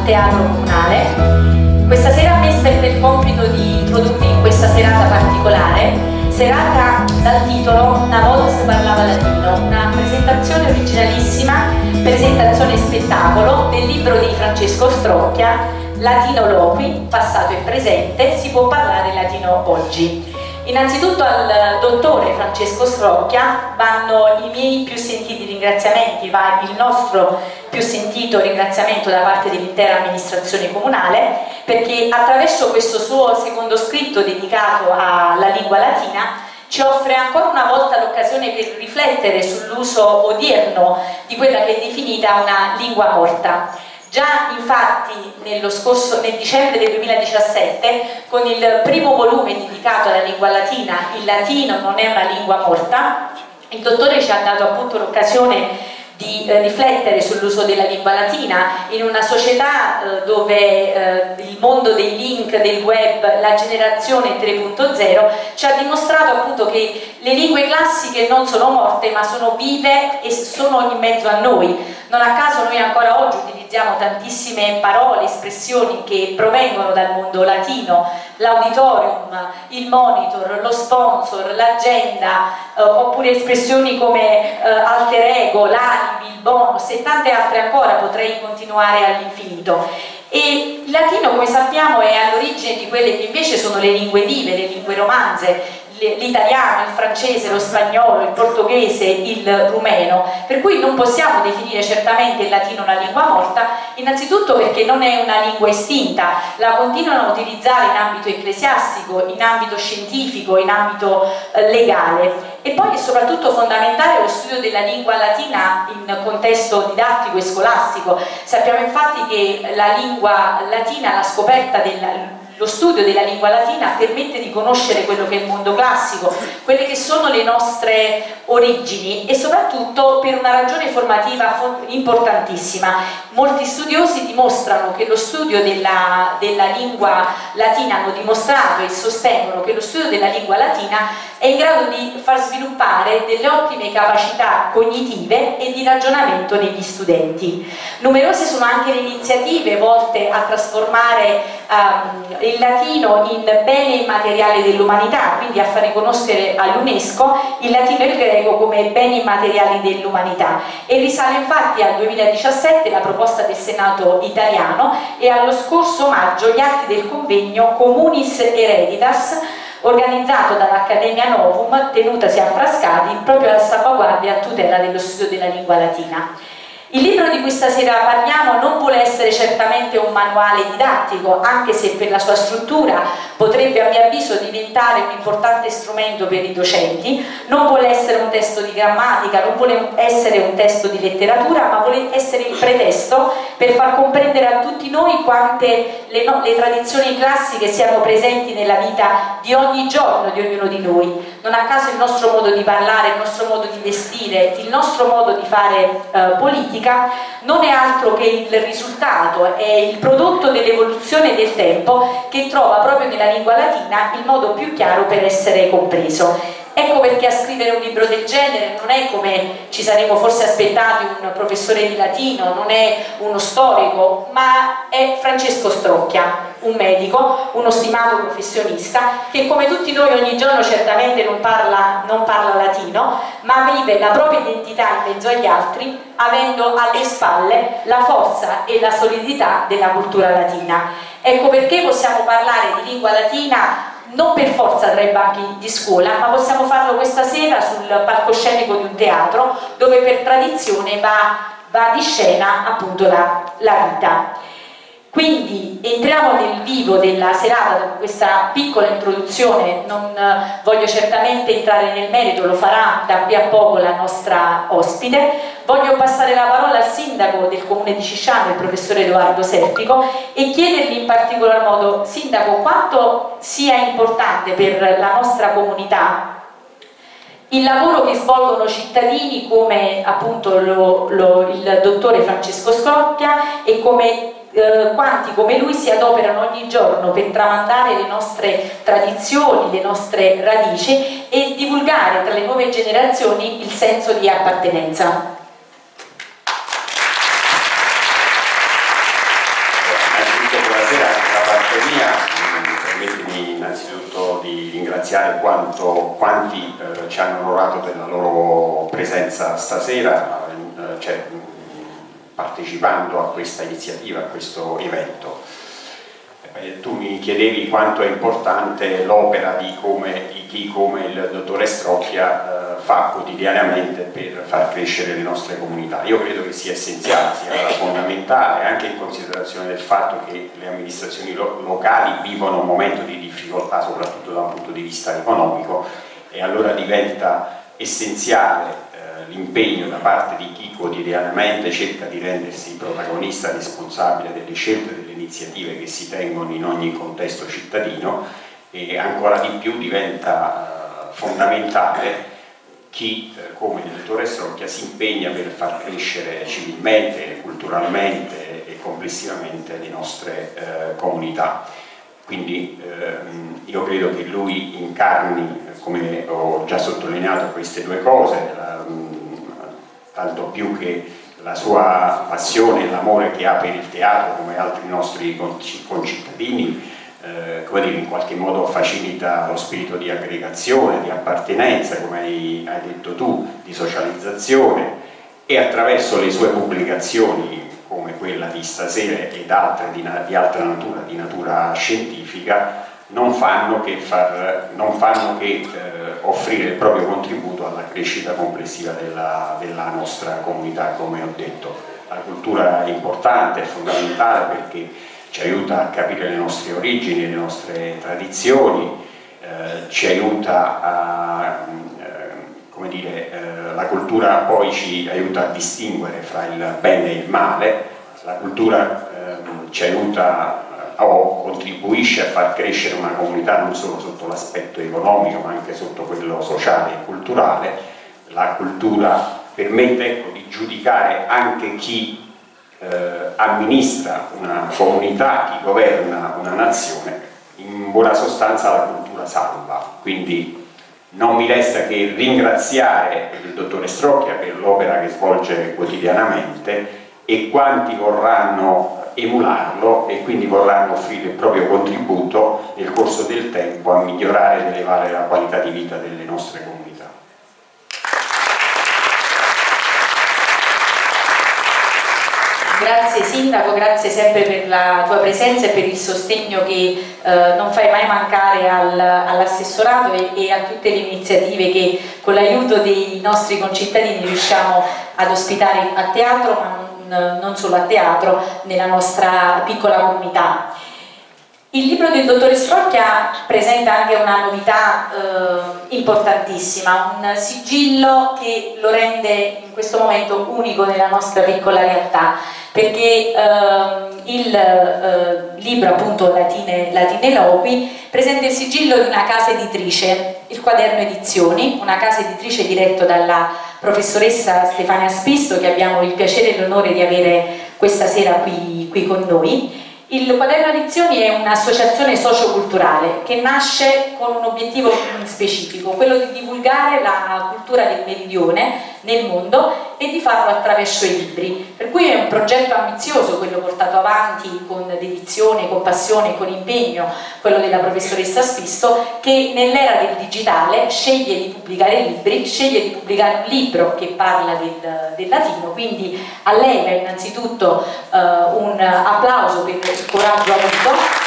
Teatro Comunale. Questa sera mi spetta il compito di introdurvi in questa serata particolare, serata dal titolo Una volta si parlava latino, una presentazione originalissima, presentazione spettacolo del libro di Francesco Strocchia, Latino Loqui, passato e presente, si può parlare latino oggi. Innanzitutto al dottore Francesco Strocchia vanno i miei più sentiti ringraziamenti, va il nostro più sentito ringraziamento da parte dell'intera amministrazione comunale, perché attraverso questo suo secondo scritto dedicato alla lingua latina ci offre ancora una volta l'occasione per riflettere sull'uso odierno di quella che è definita una lingua morta. Già infatti nel dicembre del 2017, con il primo volume dedicato alla lingua latina, Il latino non è una lingua morta, il dottore ci ha dato appunto l'occasione di riflettere sull'uso della lingua latina in una società dove il mondo dei link, del web, la generazione 3.0 ci ha dimostrato appunto che le lingue classiche non sono morte ma sono vive e sono in mezzo a noi. Non a caso noi ancora oggi utilizziamo tantissime parole, espressioni che provengono dal mondo latino, l'auditorium, il monitor, lo sponsor, l'agenda, oppure espressioni come alter ego, l'alibi, il bonus e tante altre ancora, potrei continuare all'infinito. E il latino, come sappiamo, è all'origine di quelle che invece sono le lingue vive, le lingue romanze, l'italiano, il francese, lo spagnolo, il portoghese, il rumeno, per cui non possiamo definire certamente il latino una lingua morta, innanzitutto perché non è una lingua estinta, la continuano a utilizzare in ambito ecclesiastico, in ambito scientifico, in ambito legale. E poi è soprattutto fondamentale lo studio della lingua latina in contesto didattico e scolastico. Sappiamo infatti che la lingua latina, la scoperta lo studio della lingua latina permette di conoscere quello che è il mondo classico, quelle che sono le nostre origini e soprattutto per una ragione formativa importantissima. Molti studiosi dimostrano che lo studio della lingua latina, hanno dimostrato e sostengono che lo studio della lingua latina è in grado di far sviluppare delle ottime capacità cognitive e di ragionamento negli studenti. Numerose sono anche le iniziative volte a trasformare il latino in bene immateriale dell'umanità, quindi a far riconoscere all'UNESCO il latino e il greco come beni immateriali dell'umanità, e risale infatti al 2017 la proposta del Senato italiano e allo scorso maggio gli atti del convegno Communis Hereditas, organizzato dall'Accademia Novum, tenutasi a Frascati, proprio a salvaguardia e a tutela dello studio della lingua latina. Il libro di cui stasera parliamo non vuole essere certamente un manuale didattico, anche se per la sua struttura potrebbe a mio avviso diventare un importante strumento per i docenti. Non vuole essere un testo di grammatica, non vuole essere un testo di letteratura, ma vuole essere il pretesto per far comprendere a tutti noi quante le tradizioni classiche siano presenti nella vita di ogni giorno di ognuno di noi. Non a caso il nostro modo di parlare, il nostro modo di vestire, il nostro modo di fare politica non è altro che il risultato, è il prodotto dell'evoluzione del tempo che trova proprio nella lingua latina il modo più chiaro per essere compreso. Ecco perché a scrivere un libro del genere non è, come ci saremmo forse aspettati, un professore di latino, non è uno storico, ma è Francesco Strocchia, un medico, uno stimato professionista che come tutti noi ogni giorno certamente non parla latino, ma vive la propria identità in mezzo agli altri, avendo alle spalle la forza e la solidità della cultura latina. Ecco perché possiamo parlare di lingua latina non per forza tra i banchi di scuola, ma possiamo farlo questa sera sul palcoscenico di un teatro dove per tradizione va di scena appunto la vita. Quindi entriamo nel vivo della serata dopo questa piccola introduzione. Non voglio certamente entrare nel merito, lo farà da qui a poco la nostra ospite. Voglio passare la parola al sindaco del comune di Cisciano, il professore Edoardo Serpico, e chiedergli in particolar modo, sindaco, quanto sia importante per la nostra comunità il lavoro che svolgono cittadini come appunto il dottore Francesco Strocchia e come quanti come lui si adoperano ogni giorno per tramandare le nostre tradizioni, le nostre radici e divulgare tra le nuove generazioni il senso di appartenenza. ringraziare quanti ci hanno onorato della loro presenza stasera, partecipando a questa iniziativa, a questo evento. Tu mi chiedevi quanto è importante l'opera di chi come il dottore Strocchia fa quotidianamente per far crescere le nostre comunità. Io credo che sia essenziale, sia fondamentale, anche in considerazione del fatto che le amministrazioni locali vivono un momento di difficoltà, soprattutto da un punto di vista economico, e allora diventa essenziale l'impegno da parte di chi quotidianamente cerca di rendersi protagonista responsabile delle scelte, delle iniziative che si tengono in ogni contesto cittadino, e ancora di più diventa fondamentale chi come il dottore Strocchia si impegna per far crescere civilmente, culturalmente e complessivamente le nostre comunità. Quindi io credo che lui incarni, come ho già sottolineato, queste due cose, tanto più che la sua passione e l'amore che ha per il teatro, come altri nostri concittadini, come dire, in qualche modo facilita lo spirito di aggregazione, di appartenenza, come hai detto tu, di socializzazione, e attraverso le sue pubblicazioni come quella di stasera ed altre di altra natura, di natura scientifica, non fanno che offrire il proprio contributo alla crescita complessiva della nostra comunità. Come ho detto, la cultura è importante, è fondamentale, perché ci aiuta a capire le nostre origini, le nostre tradizioni, ci aiuta a, come dire, la cultura poi ci aiuta a distinguere fra il bene e il male, la cultura ci aiuta o contribuisce a far crescere una comunità non solo sotto l'aspetto economico ma anche sotto quello sociale e culturale. La cultura permette, ecco, di giudicare anche chi amministra una comunità, chi governa una nazione. In buona sostanza la cultura salva, quindi non mi resta che ringraziare il dottore Strocchia per l'opera che svolge quotidianamente, e quanti vorranno emularlo e quindi vorranno offrire il proprio contributo nel corso del tempo a migliorare ed elevare la qualità di vita delle nostre comunità. Grazie Sindaco, grazie sempre per la tua presenza e per il sostegno che non fai mai mancare all'assessorato e a tutte le iniziative che con l'aiuto dei nostri concittadini riusciamo ad ospitare a teatro, ma non solo a teatro, nella nostra piccola comunità. Il libro del dottore Strocchia presenta anche una novità importantissima, un sigillo che lo rende in questo momento unico nella nostra piccola realtà, perché il libro, appunto, Latine Loqui, presenta il sigillo di una casa editrice, il Quaderno Edizioni, una casa editrice diretta dalla professoressa Stefania Spisto, che abbiamo il piacere e l'onore di avere questa sera qui con noi. Il Quaderno Edizioni è un'associazione socioculturale che nasce con un obiettivo specifico, quello di divulgare la cultura del meridione nel mondo e di farlo attraverso i libri, per cui è un progetto ambizioso quello portato avanti con dedizione, con passione e con impegno, quello della professoressa Spisto, che nell'era del digitale sceglie di pubblicare libri, sceglie di pubblicare un libro che parla del latino, quindi a lei va innanzitutto un applauso per il coraggio avuto,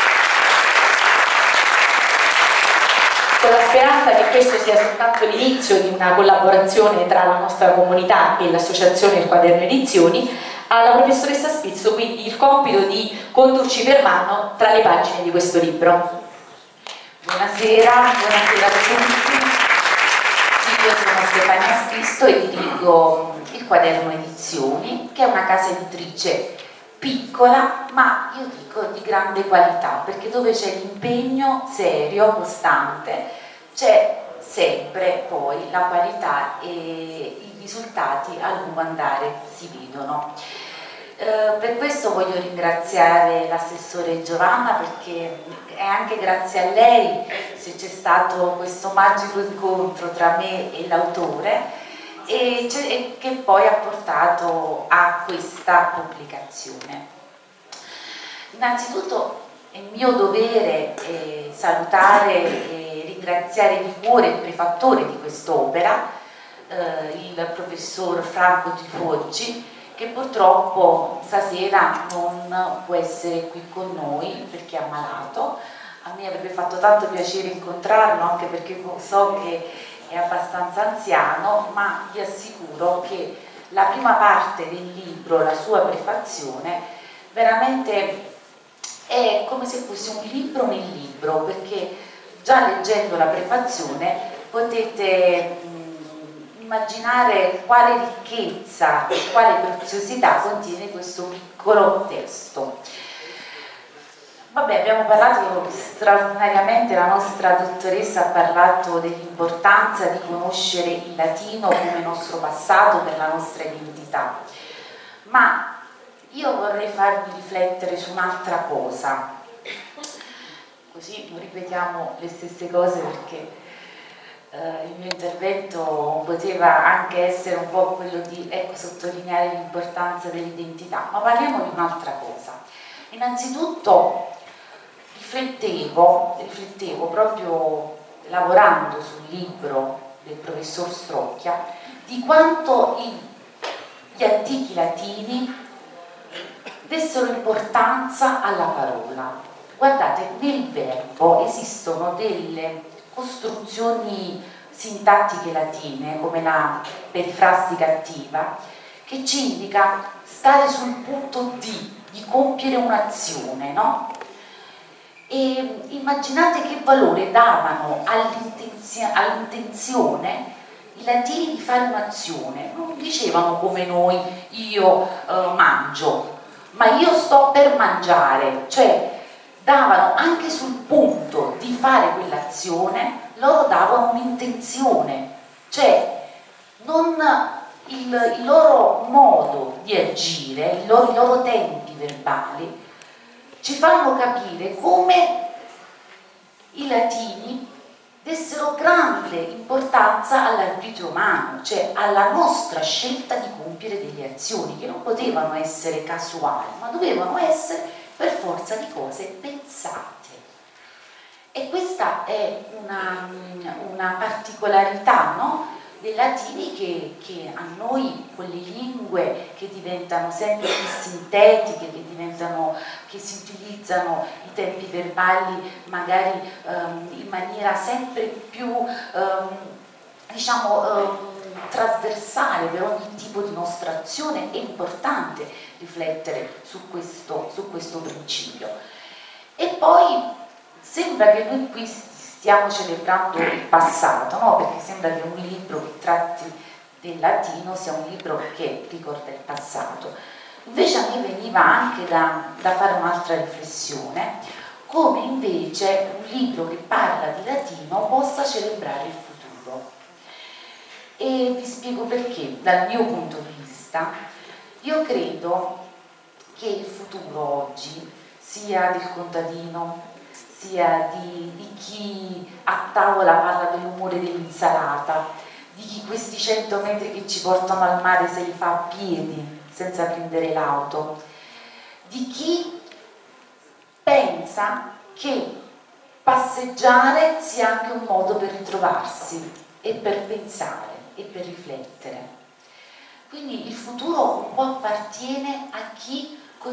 con la speranza che questo sia soltanto l'inizio di una collaborazione tra la nostra comunità e l'associazione Il Quaderno Edizioni. Alla professoressa Spizzo quindi il compito di condurci per mano tra le pagine di questo libro. Buonasera a tutti. Sì, io sono Stefania Spizzo e dirigo Il Quaderno Edizioni, che è una casa editrice piccola, ma io dico di grande qualità, perché dove c'è l'impegno serio, costante, c'è sempre poi la qualità e i risultati a lungo andare si vedono. Per questo voglio ringraziare l'assessore Giovanna, perché è anche grazie a lei se c'è stato questo magico incontro tra me e l'autore, e che poi ha portato a questa pubblicazione. Innanzitutto è mio dovere salutare e ringraziare ringraziare di cuore il prefattore di quest'opera, il professor Franco Tifoggi, che purtroppo stasera non può essere qui con noi perché è ammalato. A me avrebbe fatto tanto piacere incontrarlo, anche perché so che è abbastanza anziano, ma vi assicuro che la prima parte del libro, la sua prefazione, veramente è come se fosse un libro nel libro, perché già leggendo la prefazione potete immaginare quale ricchezza e quale preziosità contiene questo piccolo testo. Vabbè, abbiamo parlato straordinariamente, la nostra dottoressa ha parlato dell'importanza di conoscere il latino come nostro passato per la nostra identità, ma io vorrei farvi riflettere su un'altra cosa, così non ripetiamo le stesse cose, perché il mio intervento poteva anche essere un po' quello di sottolineare l'importanza dell'identità, ma parliamo di un'altra cosa. Innanzitutto riflettevo proprio lavorando sul libro del professor Strocchia di quanto gli antichi latini dessero importanza alla parola. Guardate, nel verbo esistono delle costruzioni sintattiche latine, come la perifrastica attiva, che ci indica stare sul punto di compiere un'azione, no? E immaginate che valore davano all'intenzione i latini di fare un'azione. Non dicevano come noi io mangio, ma io sto per mangiare, cioè davano anche sul punto di fare quell'azione, loro davano un'intenzione, cioè non il loro modo di agire, i loro tempi verbali ci fanno capire come i latini dessero grande importanza all'arbitrio umano, cioè alla nostra scelta di compiere delle azioni che non potevano essere casuali, ma dovevano essere per forza di cose pensate. E questa è una particolarità, no? Dei latini che a noi, con le lingue che diventano sempre più sintetiche, che si utilizzano i tempi verbali magari in maniera sempre più trasversale per ogni tipo di nostra azione, è importante riflettere su questo principio. E poi sembra che noi qui stiamo celebrando il passato, no? Perché sembra che un libro che tratti del latino sia un libro che ricorda il passato. Invece a me veniva anche da fare un'altra riflessione, come invece un libro che parla di latino possa celebrare il futuro. E vi spiego perché. Dal mio punto di vista, io credo che il futuro oggi sia del contadino, sia di chi a tavola parla dell'umore dell'insalata, di chi questi 100 metri che ci portano al mare se li fa a piedi senza prendere l'auto, di chi pensa che passeggiare sia anche un modo per ritrovarsi e per pensare e per riflettere. Quindi il futuro un po' appartiene a chi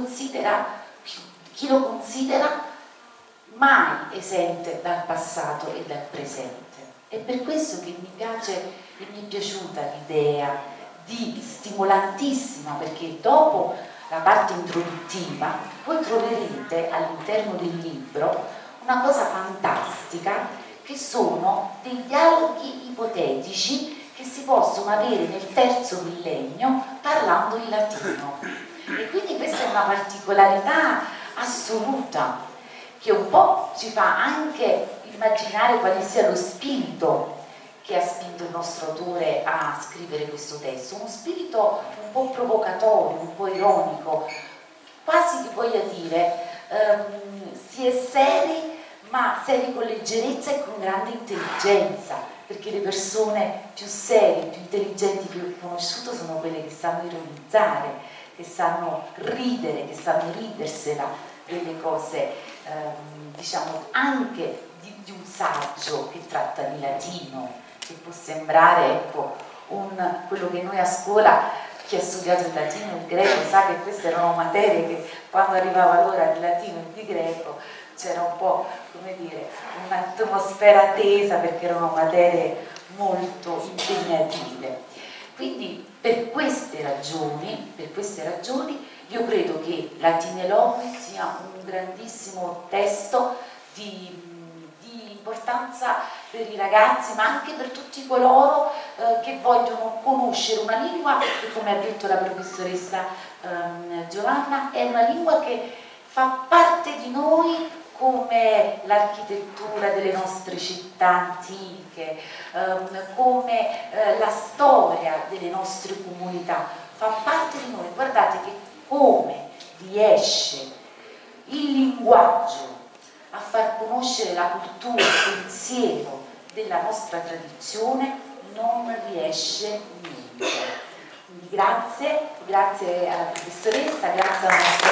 lo considera mai esente dal passato e dal presente. È per questo che mi piace e mi è piaciuta l'idea stimolantissima, perché dopo la parte introduttiva voi troverete all'interno del libro una cosa fantastica, che sono dei dialoghi ipotetici che si possono avere nel terzo millennio parlando il latino. E quindi questa è una particolarità assoluta, che un po' ci fa anche immaginare quale sia lo spirito che ha spinto il nostro autore a scrivere questo testo, uno spirito un po' provocatorio, un po' ironico, quasi che voglia dire si è seri, ma seri con leggerezza e con grande intelligenza, perché le persone più serie, più intelligenti che ho conosciuto sono quelle che sanno ironizzare, che sanno ridere, che sanno ridersela delle cose, diciamo, anche di un saggio che tratta di latino, che può sembrare, ecco, quello che noi a scuola, chi ha studiato il latino e il greco sa che queste erano materie che quando arrivava l'ora di latino e di greco c'era un po', come dire, un'atmosfera tesa, perché erano materie molto impegnative. Quindi per queste ragioni io credo che Latineloque sia un grandissimo testo di importanza per i ragazzi, ma anche per tutti coloro che vogliono conoscere una lingua che, come ha detto la professoressa Giovanna, è una lingua che fa parte di noi, come l'architettura delle nostre città antiche, come la storia delle nostre comunità, fa parte di noi. Guardate che come riesce il linguaggio a far conoscere la cultura, il pensiero della nostra tradizione, non riesce niente. Quindi grazie alla professoressa, grazie alla nostra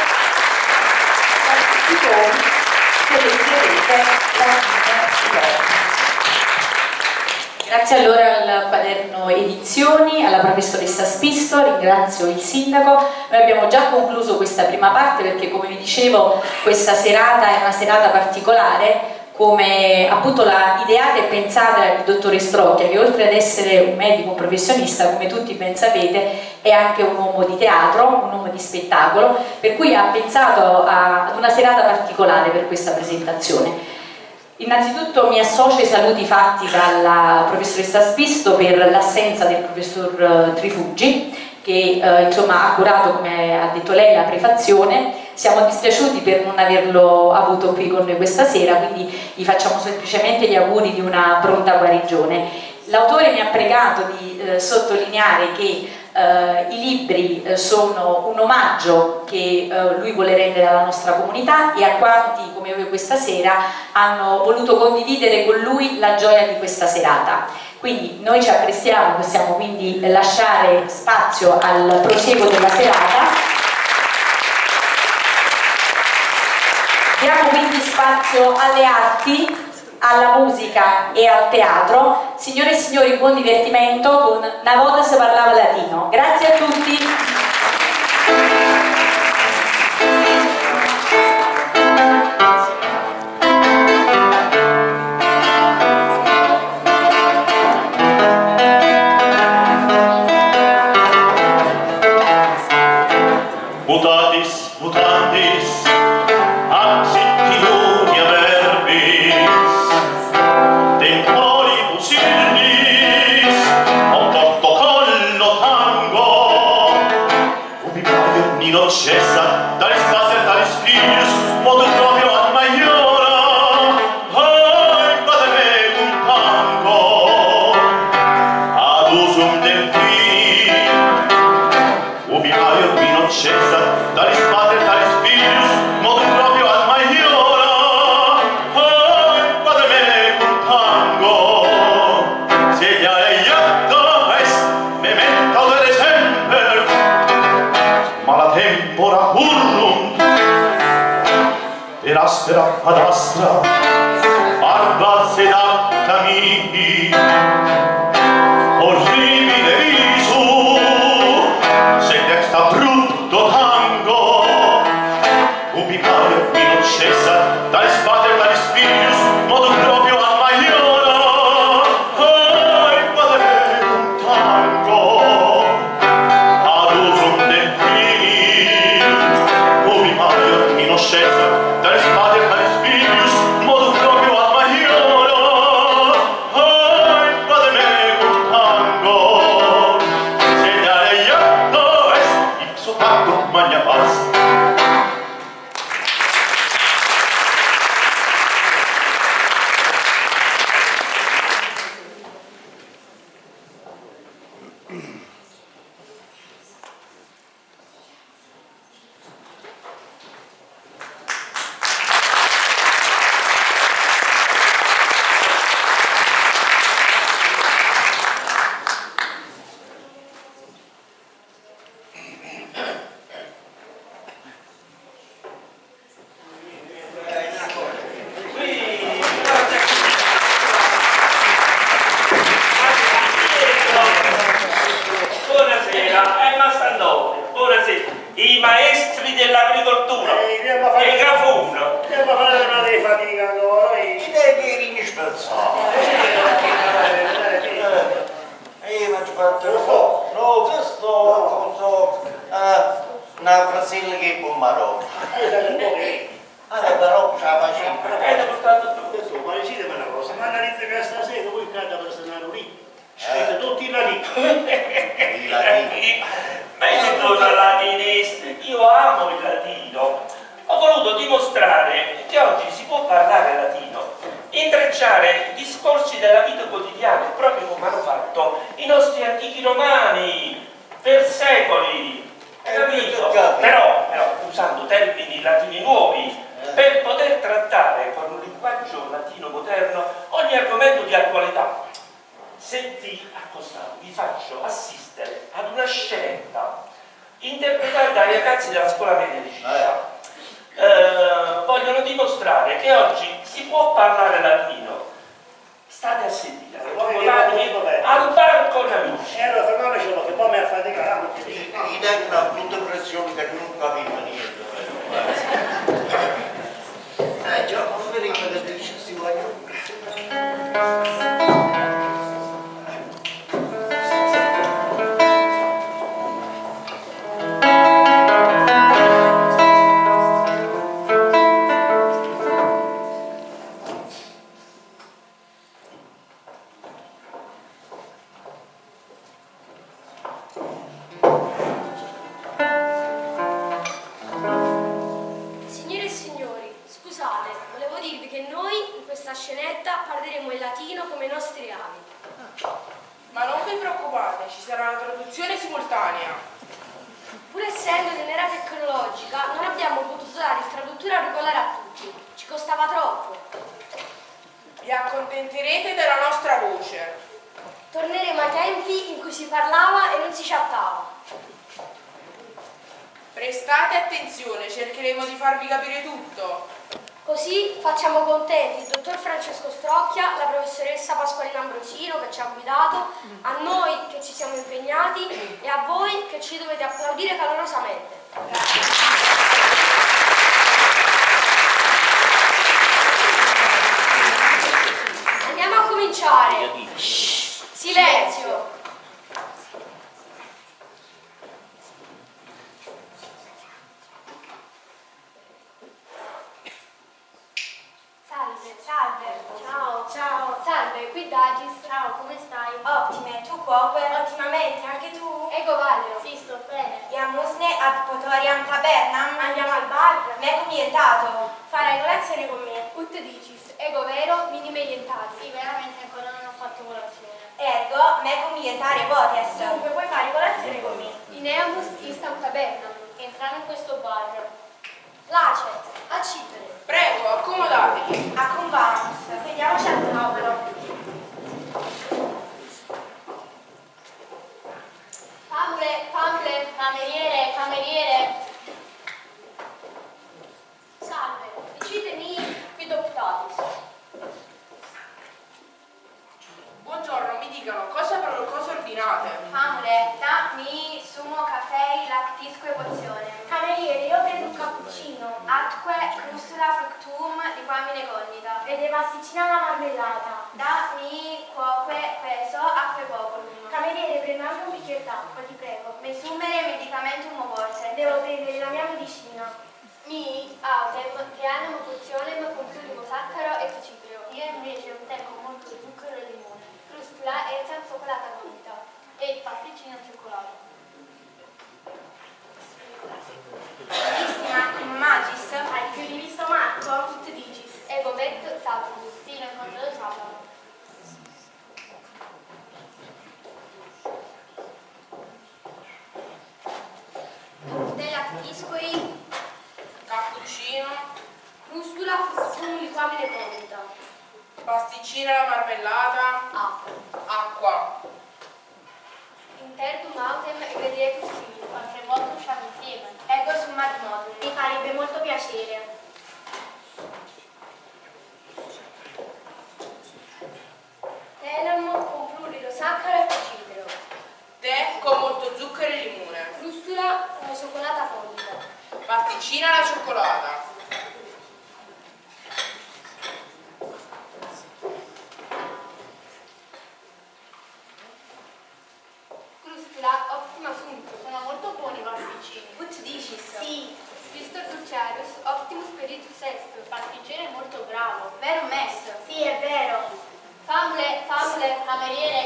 a tutti voi che leggerete Latineloque. Grazie allora al quaderno Edizioni, alla professoressa Spisto, ringrazio il sindaco. Noi abbiamo già concluso questa prima parte perché, come vi dicevo, questa serata è una serata particolare, come appunto la ideata e pensata dal dottore Strocchia, che oltre ad essere un medico, un professionista, come tutti ben sapete, è anche un uomo di teatro, un uomo di spettacolo, per cui ha pensato ad una serata particolare per questa presentazione. Innanzitutto mi associo ai saluti fatti dalla professoressa Spisto per l'assenza del professor Trifuggi, che insomma ha curato, come ha detto lei, la prefazione. Siamo dispiaciuti per non averlo avuto qui con noi questa sera, quindi gli facciamo semplicemente gli auguri di una pronta guarigione. L'autore mi ha pregato di sottolineare che i libri sono un omaggio che lui vuole rendere alla nostra comunità e a quanti, come voi questa sera, hanno voluto condividere con lui la gioia di questa serata. Quindi noi ci apprestiamo, possiamo quindi lasciare spazio al prosieguo della serata. Diamo quindi spazio alle arti, alla musica e al teatro. Signore e signori, buon divertimento con Una volta si parlava latino. Grazie a tutti. Mutatis mutandis absittinunia verbis temporibus illis contorto collo tango ubi maior nino cessa dalis pater dalis filius modo proprio ad maiora vade cum tango ad usum delfini ubi maior nino cessa dalis pater dalis filius modum proprio ad maiora vade cum tango sediare iacta est memento de december ma la tempora currunt per aspera ad astra barba sedacta mihi orribile visu sed ex abrupto tango ubi maior vino cessa dalis pater dalis filius modum proprio ad maiora vade cum tango ad usum delfini ubi maior vino cessa dalis pater dalis filius modum proprio ad maiora Mastandone, buonasera, i maestri dell'agricoltura, e Cafuno. Andiamo a fare una dei fatica ancora, Chi devi rinspezzato? Ma ci fatto un po'. No, questo una frasella che è pommarò. Però ce la facciamo. Questo, ma decideme una cosa, ma analizza che stasera voi cade per senare lì. Siete tutti i latini. I latini. Ma io sono latinista, io amo il latino. Ho voluto dimostrare che oggi si può parlare latino, intrecciare discorsi della vita quotidiana, proprio come hanno fatto i nostri antichi romani per secoli. Capito? Però usando termini latini nuovi, per poter trattare con un linguaggio latino moderno ogni argomento di attualità. Senti, accostato, vi faccio assistere ad una scenetta interpretata dai ragazzi della scuola media di Ciccia. Vogliono dimostrare che oggi si può parlare latino. State a sentire, al bar con amici. Allora fermiamocelo che poi mi affatichiamo. Gli dai una brutta pressione che non capiva niente. Già, non vedi che dice sti guaglioni. Signore e signori, scusate, volevo dirvi che noi in questa scenetta parleremo il latino come i nostri avi. Ma non vi preoccupate, ci sarà una traduzione simultanea. Pur essendo nell'era tecnologica, non abbiamo potuto dare il traduttore auricolare a tutti. Ci costava troppo. Vi accontenterete della nostra voce. Torneremo ai tempi in cui si parlava e non si chattava. Prestate attenzione, cercheremo di farvi capire tutto. Così facciamo contenti il dottor Francesco Strocchia, la professoressa Pasqualina Ambrosino che ci ha guidato, a noi che ci siamo impegnati e a voi che ci dovete applaudire calorosamente. Andiamo a cominciare. Silenzio! Salve, qui Dagis. Ciao, come stai? Ottime, tu cuoque? Ottimamente, anche tu? Ego Vallero. Sì, sto bene. Iamusne ad Potoriam Tabernam? Andiamo al bar. Meco mietato. Farai colazione con me. Ut dicis, ego vero, minime ientati. Sì, veramente ancora non ho fatto colazione. Ergo, meco mietare potes. Dunque puoi fare colazione con me. Ineamus instam tabernam. Entrare in questo bar. Lacet, accipere. Prego, accomodatevi. Accompagnus. Sediamoci al tavolo. Famule, cameriere. Salve, dicitemi qui doctatis. Buongiorno, mi dicano cosa ordinate? Famule, da mi sumo caffè lactisque pozione. Cameriere, io prendo un cappuccino. Atque crustula fructum liquamine cognita. E de pasticcina alla marmellata. Da mi cuoque queso acque populum. Cameriere, prendo anche un bicchiere d'acqua, ti prego. Mesumere medicamentum oporse. Devo prendere la mia medicina. Mi autem che animo pozionem con plurimo saccharo e citreo. Io invece ottengo molto zucchero e limone. Crustula e cioccolata condita. E pasticcino al cioccolato. Visti Marco Magis? Hai più rivisto Marco? Tut dicis. Ego vet Saturnus. Sì, lo incontrò sabato. Della tiscoi, Cappuccino, crustula fructum liquamine condita. pasticcina alla marmellata, acqua. Interdum autem egredietus simil. Qualche volta usciamo insieme. Ego summat moduli. Mi farebbe molto piacere. Tenam con plurido saccharo e citreo. Tè con molto zucchero e limone. pasticcina alla cioccolata. Crustula, ottima sunto. Sono molto buoni i pasticcini. What dici? Sì. Visto Dulciarus, optimus spiritus est. Il pasticcere è molto bravo. Vero, messo? Sì, è vero. Famule, cameriere.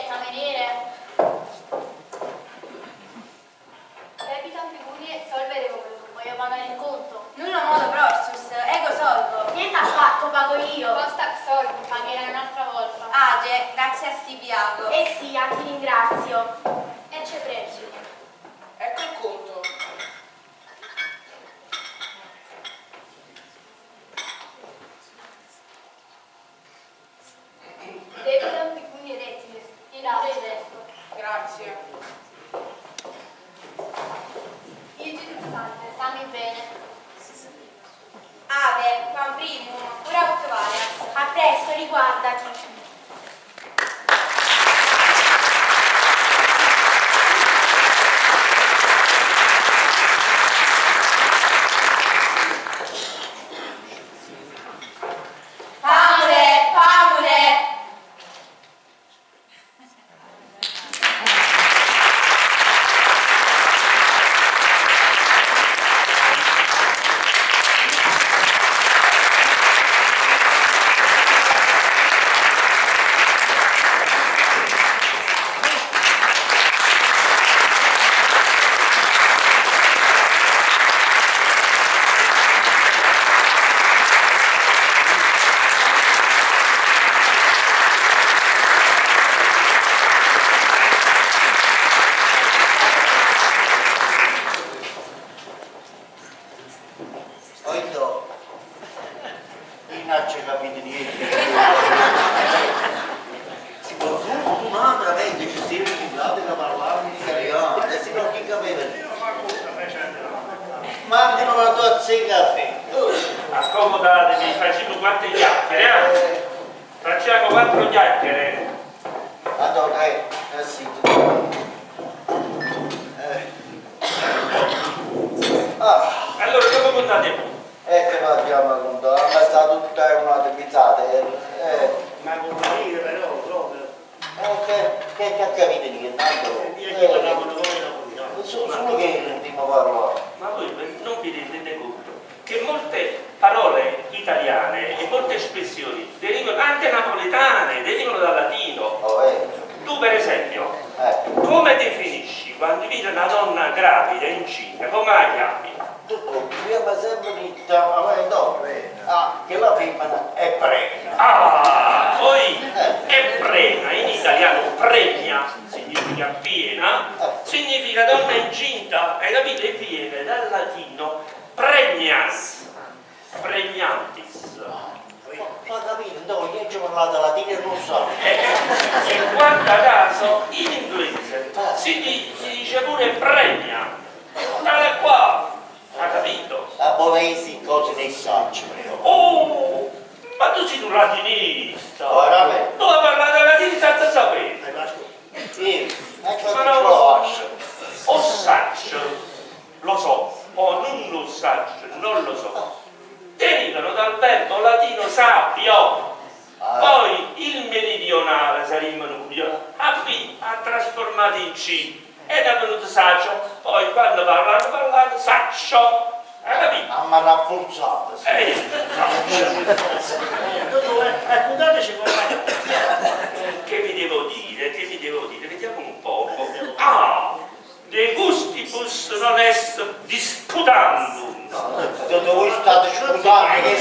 Debitam figurie, solvere volo. Voglio pagare il conto. Nulla modo, Prorsus. Ego solvo. Niente affatto, pago io. Costa solvo, pagherai un'altra volta. Age, grazie a Stibiago. Eh sì, ti ringrazio. E c'è prezzo. Ecco il conto. Debitam pecuni rettile. Grazie. Il salve, stammi bene. Ave, quam primum, ora varias. A presto, riguardati. Accomodatevi, facciamo quante chiacchiere, facciamo 4 chiacchiere. Allora, sì. Allora, come contate voi? Che noi abbiamo contato, è stato tutta una tempizzate. Ma con dire però, proprio. Che capite di che tanto? Io parlavano voi, Solo che l'ultimo parlare. Ma voi non vi rendete conto che molte parole italiane e molte espressioni derivano anche napoletane, derivano dal latino. Tu per esempio, come definisci quando vedi una donna gravida e incinta, come la chiami? Io mi sempre detto, che la femmina è pregna. Poi è pregna, in italiano pregna significa piena, significa donna incinta, hai capito? E viene dal latino pregnans, pregnantis. Ma capito, no, io ci ho parlato latino e non so. E guarda caso, in inglese si dice pure pregna, tale qua, ha capito? A Bolesi cose nei sacci, Oh, ma tu sei un latinista, veramente? tu hai parlato latino senza sapere. Ma non lo so, o saccio, lo so, o non lo saccio, non lo so. Derivano dal verbo latino sappio, poi il meridionale sarebbe Nubio, a B ha trasformato in C ed è venuto saccio, poi quando parlano saccio, hai capito? Ma rafforzato. Aiutateci con Che vi devo dire, vediamo un poco. De gustibus non est disputandum. Voi state scusando che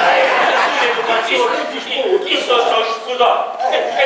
Chi sto scusando?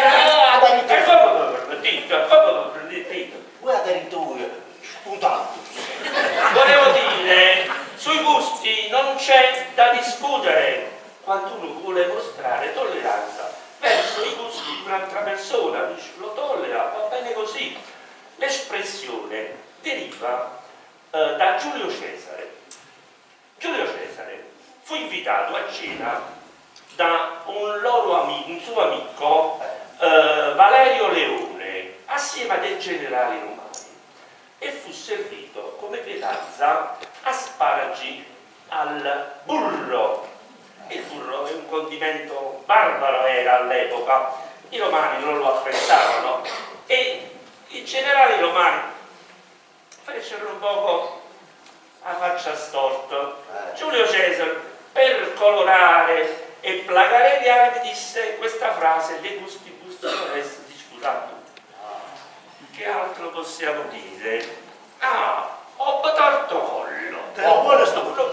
Voi addirittura sputando. Volevo dire, sui gusti non c'è da discutere quando uno vuole mostrare tolleranza verso i gusti di un'altra persona, dice, lo tollera, va bene così. L'espressione deriva da Giulio Cesare. Giulio Cesare fu invitato a cena da un suo amico Valerio Leone assieme a dei generali romani e fu servito come pietanza asparagi al burro. Il burro è un condimento barbaro, era all'epoca, i romani non lo apprezzavano e i generali romani fecero un poco a faccia storta. Giulio Cesare, per colorare e placare gli arabi, disse questa frase: de gustibus est disputatum. Che altro possiamo dire? Ah, ho torto collo. Te lo vuole sto collo?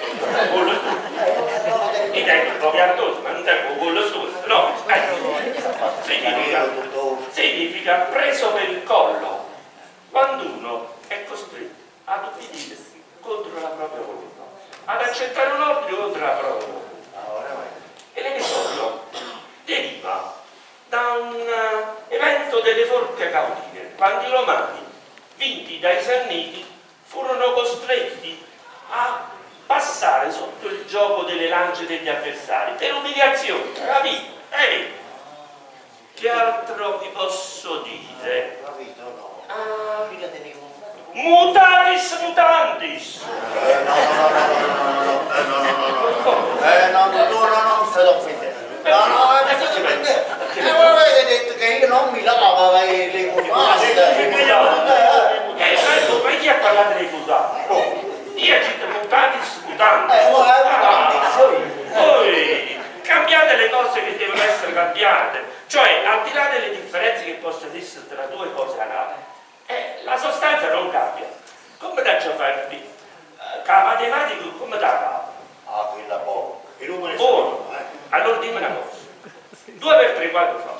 Mi tengo proprio artoso, ma non tengo collo stupido, no? Significa preso per il collo, quando uno è costretto ad ubbidire contro la propria volontà, ad accettare un ordine contro la propria volontà. E l'episodio deriva da un evento delle forche caudine, quando i romani, vinti dai Sanniti, furono costretti a passare sotto il gioco delle lance degli avversari per umiliazione, capito? Che altro vi posso dire? Mutatis mutandis! Non stai offendendo. Avete detto che io non mi lavo le mutande. Ma chi ha parlato dei mutandi? Io ho detto mutatis mutandis. Poi cambiate le cose che devono essere cambiate, cioè al di là delle differenze che possono essere tra due cose analoghe, la sostanza non cambia. Come da ciò farvi? La matematica come da cambia? Ah, quella buona. Buono. Allora dimmi una cosa. 2 per 3 quanto fa?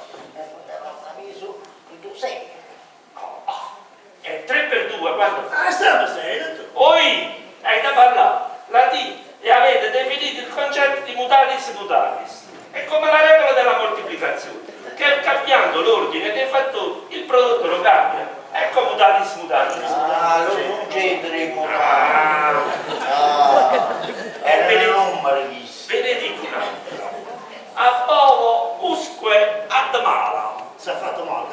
E 3 per 2 quanto fa? Poi hai da parlare latino e avete definito il concetto di mutatis mutandis. È come la regola della moltiplicazione, che cambiando l'ordine dei fattori il prodotto lo cambia. Ecco mutatis mutandis. Ah, non c'entra i mutandis. Ve ne dico un altro. A poco usque ad mala. Si è fatto male?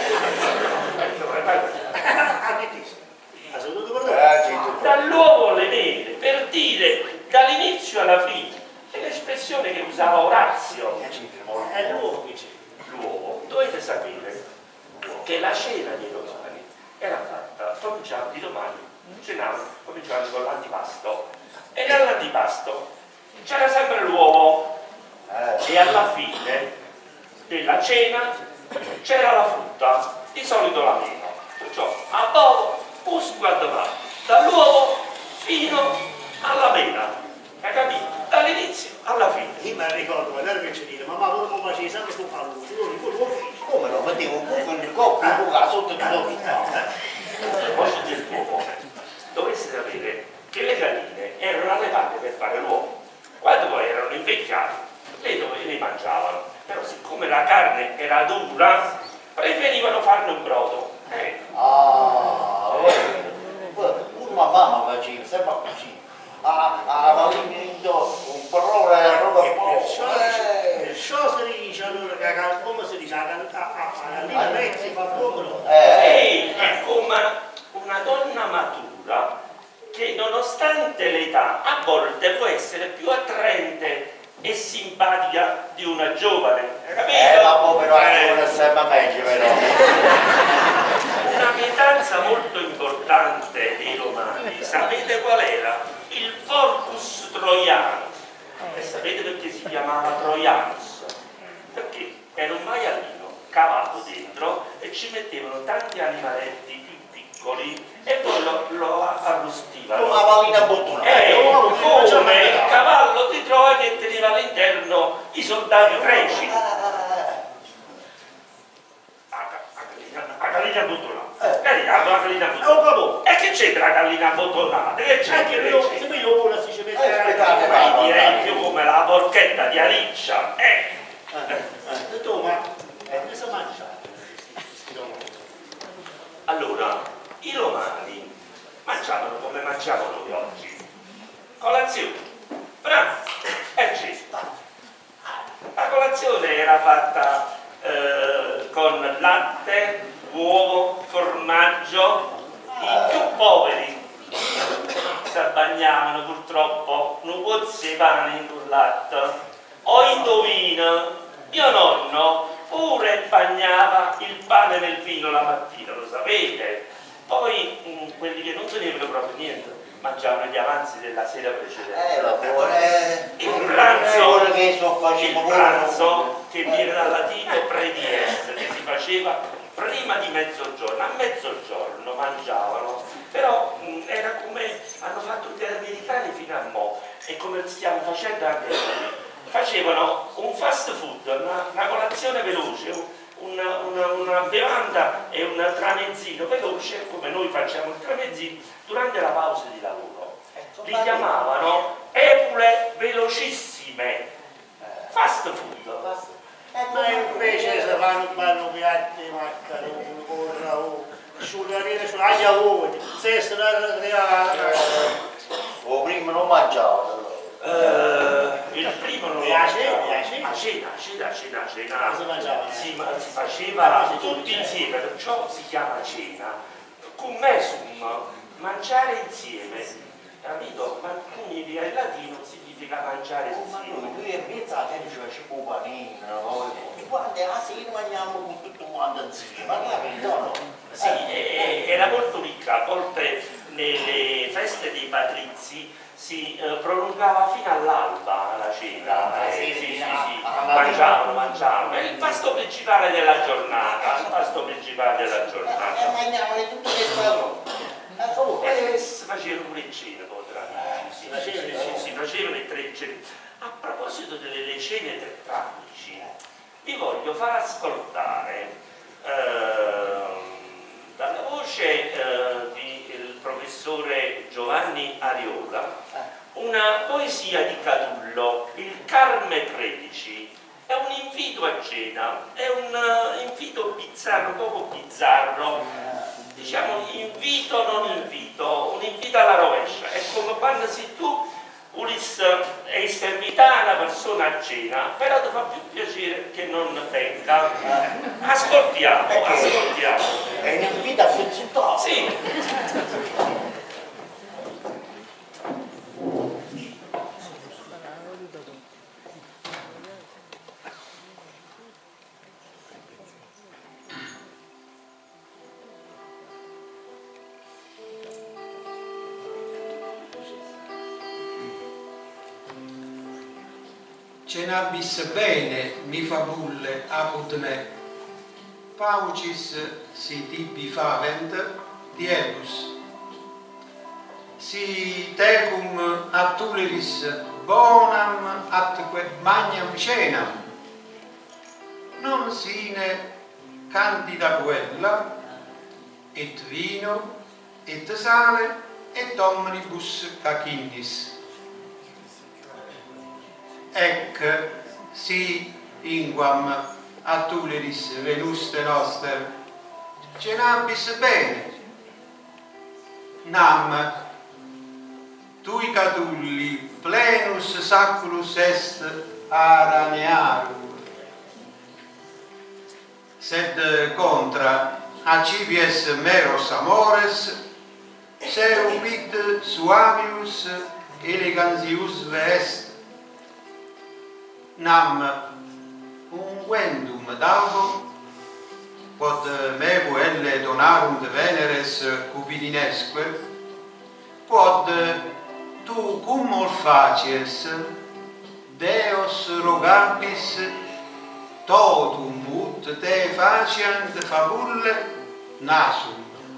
Dall'uovo alle mele, per dire dall'inizio alla fine. È l'espressione che usava Orazio. È l'uovo che c'è. L'uovo. Dovete sapere che la cena dei romani era fatta, i romani cenavano, cominciavano con l'antipasto. E nell'antipasto c'era sempre l'uovo. E alla fine della cena c'era la frutta, di solito la mela. Perciò a poco usque ad mala, dall'uovo fino alla mela, hai capito? Dall'inizio alla fine. Io mi ricordo, guardate che ci dice, mamma non mi facevi sempre con palluto, come no? Mettevo un po' il coppo sotto di noi. Posso dire poco? Dovreste sapere che le galline erano allevate per fare l'uovo. Quando poi erano invecchiate, le mangiavano. Però siccome la carne era dura, preferivano farne un brodo. Una mamma faceva, sempre così. Un parole a roba Ciò si dice allora che come si dice, la gallina vecchia si fa povero. È come una donna matura che nonostante l'età a volte può essere più attraente e simpatica di una giovane, capito? Ma povero non è sempre meglio però. Una pietanza molto importante dei romani, sapete qual era? Il porcus troianus. E sapete perché si chiamava troianus? Perché era un maialino cavato dentro e ci mettevano tanti animaletti più piccoli e poi lo arrostivano. Una pallina bottona. Come il cavallo di Troia che teneva all'interno i soldati greci. La gallina bottonata. La gallina bottonata. E che c'entra la gallina bottonata? Che c'entra? Se io ora si ci mette direi più come la porchetta di Aliccia. Tu, ma cosa mangiare? Allora, i romani mangiavano come mangiamo noi oggi. Colazione, pranzo e cena. La colazione era fatta con latte, uovo, formaggio. I più poveri si bagnavano purtroppo, non pozzi pane in un latte. O indovina, mio nonno pure bagnava il pane nel vino la mattina, lo sapete? Poi quelli che non tenevano proprio niente mangiavano gli avanzi della sera precedente. Il pranzo che viene dal latino predies, che si faceva prima di mezzogiorno. A mezzogiorno mangiavano, però era come hanno fatto gli americani fino a mo' e come stiamo facendo anche noi. Facevano un fast food, una colazione veloce, una bevanda e un tramezzino veloce, come noi facciamo il tramezzino durante la pausa di lavoro. Li chiamavano epule velocissime, fast food. Ma invece si fanno bello piatti di maccheroni, corra, asciugarine, agliavoni, se si deve creare. O prima non mangiavo. Il primo non A cena si faceva tutti insieme, perciò si chiama cena. Cum mesum, mangiare insieme, capito? Ma quindi in latino significa mangiare insieme. Lui è mezza che diceva c'è un panino, e guarda, a sera mangiamo con tutto quanto insieme, ma capito? Sì, era molto ricca, a volte nelle feste dei patrizi si prolungava fino all'alba la cena, mangiavano, è il pasto principale della giornata, mangiavano tutto che fanno. E si facevano pure cene, si facevano le 3 cene. A proposito delle cene tetralici, vi voglio far ascoltare dalla voce del professore Giovanni Ariola una poesia di Catullo, il Carme 13. È un invito a cena, è un invito bizzarro, poco bizzarro, diciamo invito non invito, un invito alla rovescia. È come quando se tu volessi invitare una persona a cena, però ti fa più piacere che non venga. Ascoltiamo. È un invito a pizzittare. Sì. Cenabis bene mi fabulle apud me, paucis si tibi favent diebus, si tecum attuleris bonam atque magnam cenam, non sine candida puella, et vino, et sale, et omnibus cacinis. Ec si inquam attuleris venuste noster cenabis bene, nam tui Catulli plenus saculus est aranearum, sed contra accipies meros amores seubit suavius elegantius est. Nam unguendum d'albo quod mevo elle donarunt veneres cupidinesque, quod tu cum facies Deos rogabis totum ut te faciant fabulle nasum.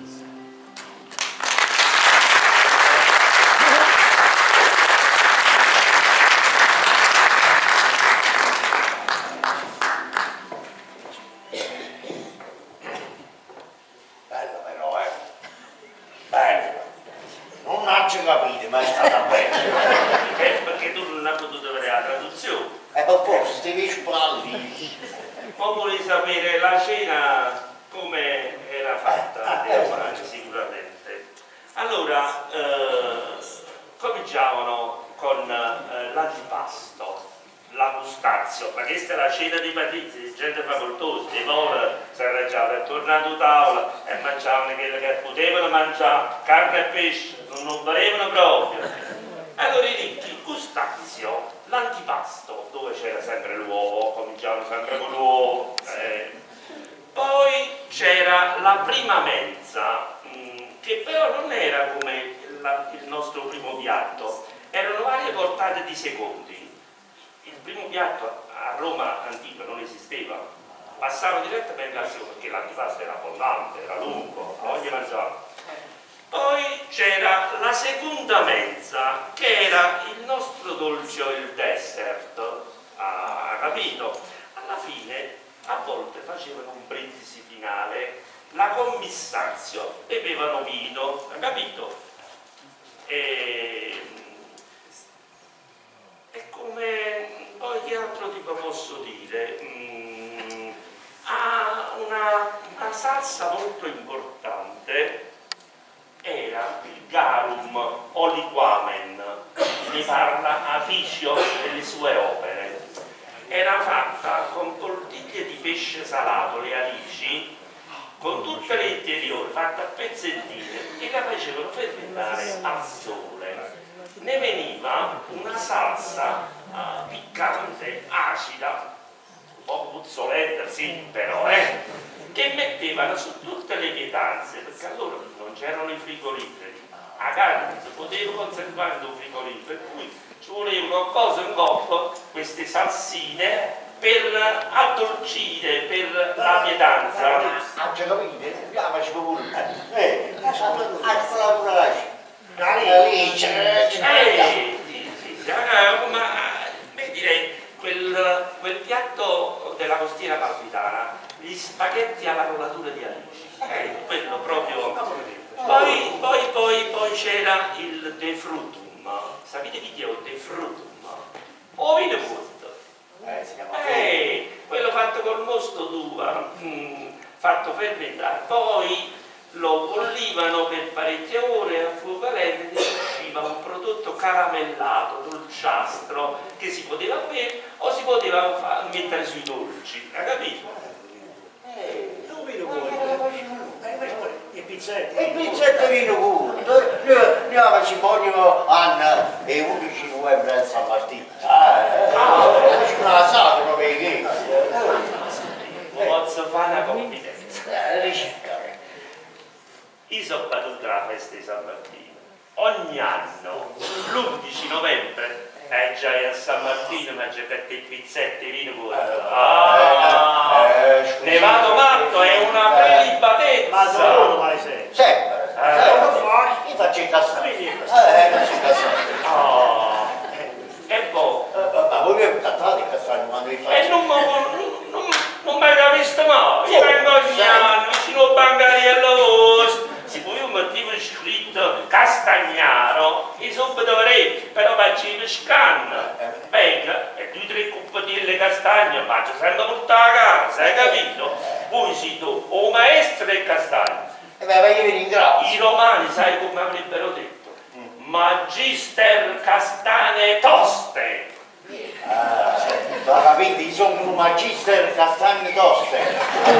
Capite, ma è stata bella. Perché tu non hai potuto avere la traduzione. Per forza, devi spararli. O volevi sapere la cena come era fatta, sicuramente. Allora, cominciavano con l'antipasto, la gustazio, ma questa è la cena dei patrizi, di gente facoltosa, di ora si arrangiava attorno a tavola e mangiavano quello che potevano mangiare, carne e pesce, non volevano proprio. Allora i ricchi, gustazio, l'antipasto, dove c'era sempre l'uovo, cominciavano sempre con l'uovo. Poi c'era la prima mensa, che però non era come il nostro primo piatto, erano varie portate di secondi. Il primo piatto a Roma antica non esisteva, passava direttamente al secondo, perché l'antipasto era abbondante, era lungo, a ogni mangiava. Poi c'era la seconda mensa, che era il nostro dolce o il dessert, ha capito? Alla fine a volte facevano un brindisi finale, la commissazio, bevevano vino, ha capito? E come, poi che altro ti posso dire? Ha una salsa molto importante, era il garum o liquamen, ne parla Apicio delle sue opere. Era fatta con tortiglie di pesce salato, le alici, con tutte le interiori, fatte a pezzettine, e la facevano fermentare al sole. Ne veniva una salsa piccante, acida, un po' puzzolenta, sì, però, che mettevano su tutte le pietanze, perché allora non c'erano i frigoriferi. A casa non si poteva conservare in un frigorifero, per cui ci voleva qualcosa in coppa, queste salsine, per addolcire, per la pietanza. Non ci capite? Andiamoci pure. Ma direi quel piatto della costiera amalfitana, gli spaghetti alla rollatura di alici, quello proprio. Poi c'era il de frutum. Sapete chi è il de frutum? O vino brutto. Quello fatto col mosto d'uva, fatto fermentare, poi lo bollivano per parecchie ore a fuoco lento e ne usciva un prodotto caramellato, dolciastro, che si poteva bere o si poteva mettere sui dolci, hai capito? E pizzette? E pizzette vino pure. Noi facciamo Anna e 11 novembre a San Martino. Facciamo una sacra per i posso fare una confidenza. Io sono battuto la festa di San Martino. Ogni anno, l'11 novembre, già a San Martino mangia per te pizzette e vino pure. Ne vado matto, è una prelibatezza. Ma non lo mai sei? Sempre. Io faccio il castello. Faccio il castello. E poi? Ma voi mi cantate il castello quando vi faccio? E non mi avete visto mai. Io vengo ogni anno, vicino al bancariello vostro. Se poi un motivo scritto Castagnaro, io subito orecchio, però faccio il scan. Venga, e 2 o 3 cuppatelle castagne, faccio sempre portare a casa, hai capito? Voi siete o maestro del castagno. Io vi ringrazio. I romani, sai come avrebbero detto? Magister castane toste. Ma capite, io sono un magister castagne toste.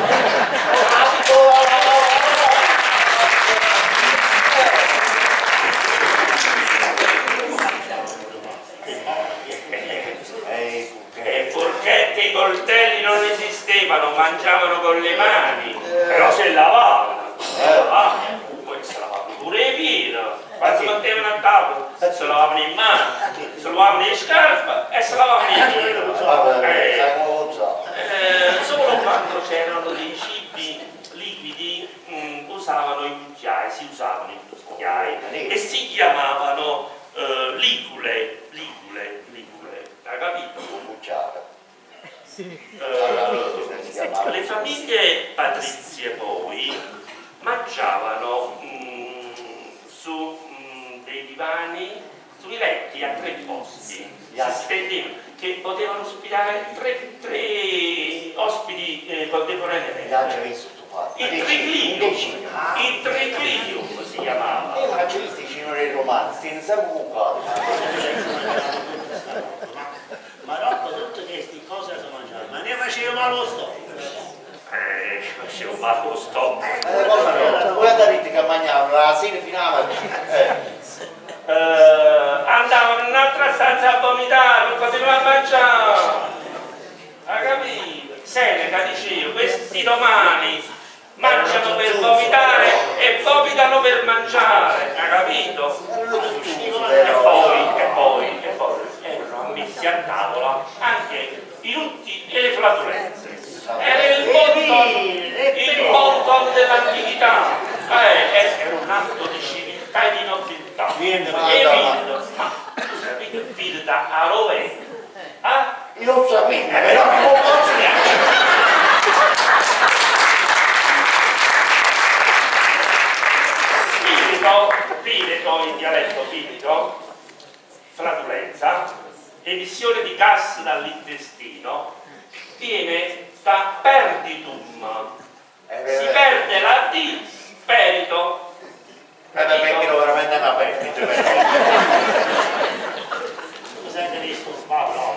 E forchette e coltelli non esistevano, mangiavano con le mani, però se lavavano. Poi si lavavano pure i piedi, quando si mettevano a tavola, si lavavano in mano, si lavavano le scarpe e si lavavano i piedi. Solo quando c'erano dei cibi liquidi usavano i cucchiai, si usavano i cucchiai e si chiamavano ligule, hai capito? Le famiglie patrizie poi mangiavano su dei divani, sui letti a 3 posti, si stendevano, che potevano ospitare 3 ospiti contemporaneamente. Il triclinium si chiamava. Ma ci visti i romani, senza buco. Ma no, con tutte queste cose si mangiava, ma ne facevo male lo stomaco. Facevo male lo stomaco. Come no? Voi avete detto che mangiavano la sera fino alla mattina. andavano in un'altra stanza a vomitare, non potevano mangiare. Hai capito? Seneca diceva, questi romani mangiano per vomitare e vomitano per mangiare, hai capito? E poi erano ammessi a tavola anche i lutti e le flatulenze. Era il bonton dell'antichità, era un atto di civiltà e di nobiltà. Capito? Il figlio da Arovè. Io lo sapevo, però non lo posso neanche. Filico, in dialetto filico, flatulenza, emissione di gas dall'intestino, viene da perditum. Si perde la D, perito. Perché non veramente una perdita. Senti visto, Paolo.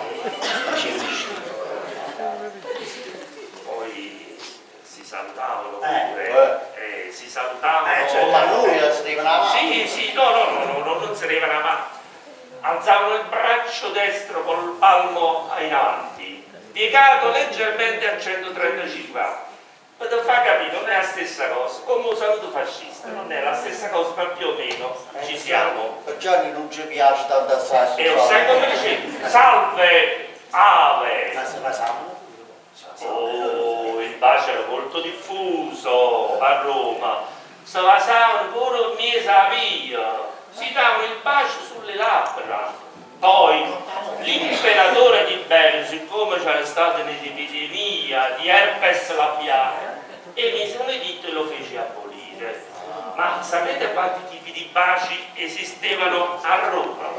Poi si salutavano pure, si salutavano. Ma lui si teneva la mano? Sì, no, non si teneva la mano. Alzavano il braccio destro col palmo in avanti, piegato leggermente a 135 gradi. Ma ti fa capire, non è la stessa cosa, come un saluto fascista, non è la stessa cosa, ma più o meno ci siamo. Per Gianni non ci piace tanto assai. E lo sai come dice? Salve, ave! Oh, il bacio era molto diffuso a Roma, si basavano pure un mese a via, si davano il bacio sulle labbra. Poi l'imperatore Tiberio, siccome c'era stata un'epidemia di herpes labiale, emise un editto e lo fece abolire. Ma sapete quanti tipi di baci esistevano a Roma?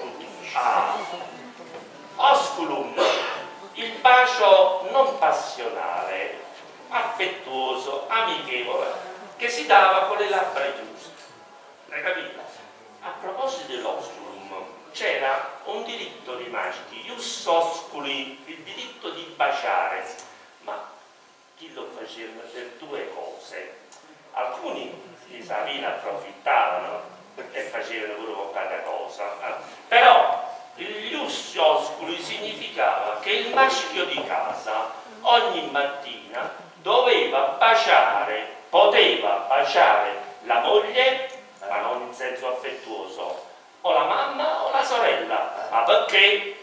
Osculum, il bacio non passionale, affettuoso, amichevole, che si dava con le labbra chiuse. Hai capito? A proposito dell'osculum, c'era un diritto dei maschi, ius osculi, il diritto di baciare, ma chi lo faceva per due cose? Alcuni di Savina approfittavano e facevano pure qualche cosa, però il ius osculi significava che il maschio di casa ogni mattina doveva baciare, poteva baciare la moglie, ma non in senso affettuoso, o la mamma o la sorella. Ma perché?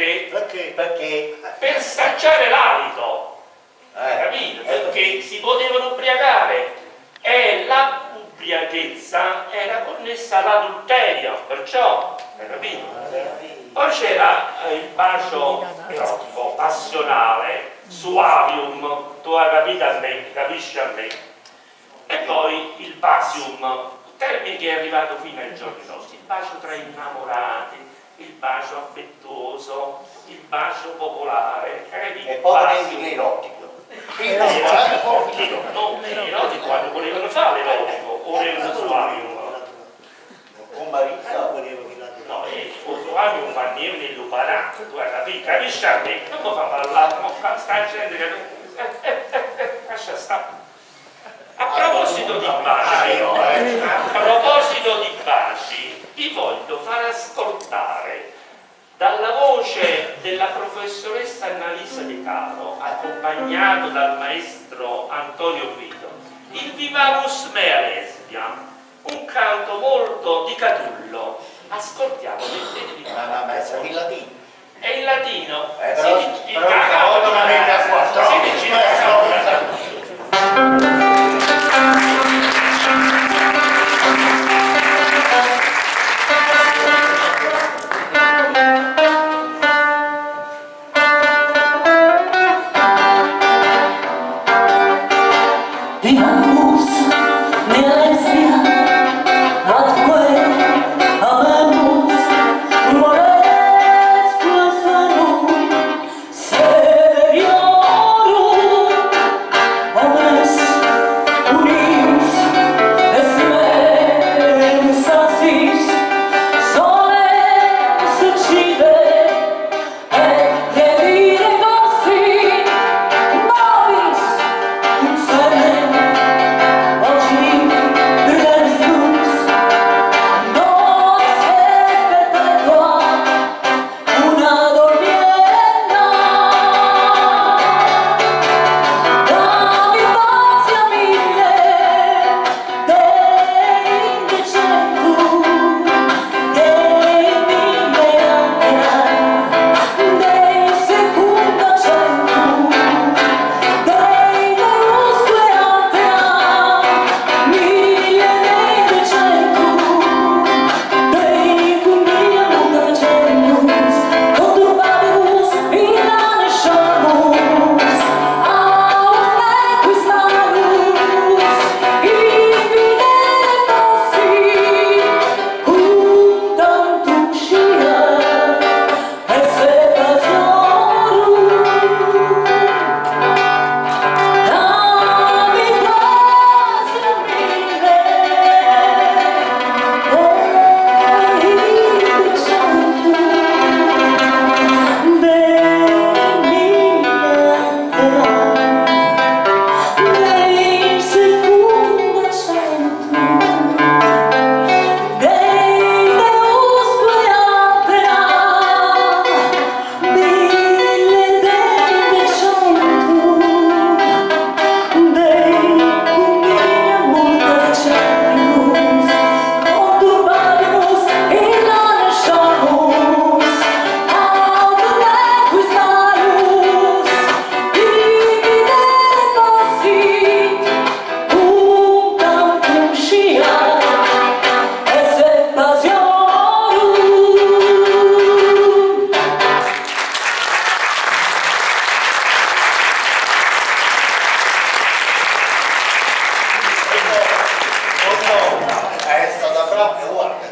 Per stacciare l'alito, capito? Perché si potevano ubriacare e la ubriachezza era connessa all'adulterio, perciò, hai capito? Poi c'era il bacio troppo passionale, suavium, tu hai capito a me, capisci a me, e poi il basium, termine che è arrivato fino ai giorni nostri, il bacio tra innamorati, il bacio affettuoso, il bacio popolare, e poi l'erotico. L'erotico quando volevano fare l'erotico, o volevano suavium. Un marito no, il suavium fa niente nell'uparato, tu hai capito? Capisci a me? Non mi fa parlare, sta dicendo che lascia stare. A proposito di baci, vi voglio far ascoltare dalla voce della professoressa Annalisa De Caro, accompagnato dal maestro Antonio Guido, il Vivamus Mea Lesbia, un canto molto di Catullo. Ascoltiamo, mettetevi in latino. È in latino. Thank you.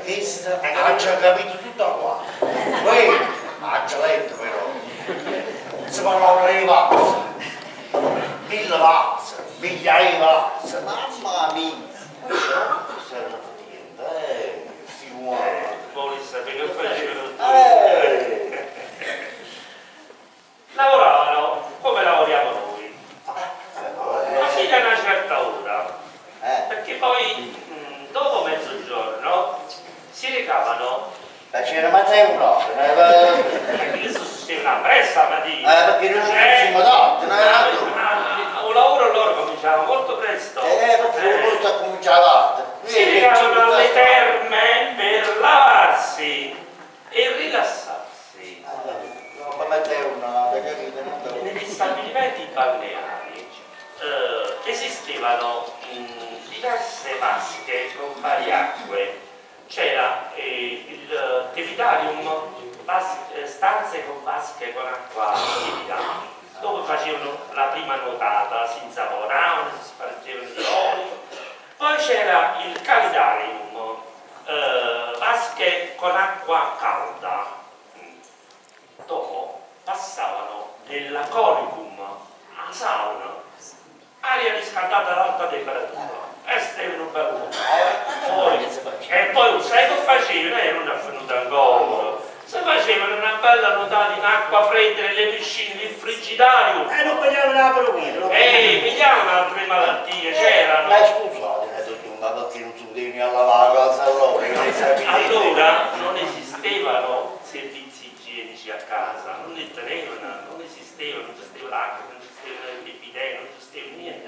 Questo ha già capito tutto qua. Poi ha già letto però. Si parlava di vazze, 1000 vazze, migliaia di vazze, mamma mia. Questa era una fatica, sti uomini. Vuoi sapere che facevano? Lavoravano come lavoriamo noi, ma fino a una certa ora, perché poi dopo mezzogiorno si recavano. C'era Matteo proprio, perché succedeva una pressa la mattina. Perché non siamo dati, un lavoro loro cominciava molto presto. Proprio questo ha cominciato. Si recavano alle terme per lavarsi e rilassarsi. Negli stabilimenti balneari esistevano diverse vasche con varie acque. C'era il tepidarium, stanze con vasche con acqua tiepida, dove facevano la prima nuotata, si insaporavano, si spargevano l'olio. Poi c'era il calidarium, vasche con acqua calda. Dopo passavano nell'aconicum, a sauna, aria riscaldata ad alta temperatura. Stevano bello. E poi sai che facevano? Non è venuto ancora. Se facevano una bella nuotata in acqua fredda nelle piscine del frigidario. Non pigliavano la provina. Pigliavano altre malattie, c'erano. Ma scusate, ma perché non si potevi a lavare la salone? Allora non esistevano servizi igienici a casa, non ne tenevano, non esisteva l'acqua, non esisteva il bidet, non esisteva niente.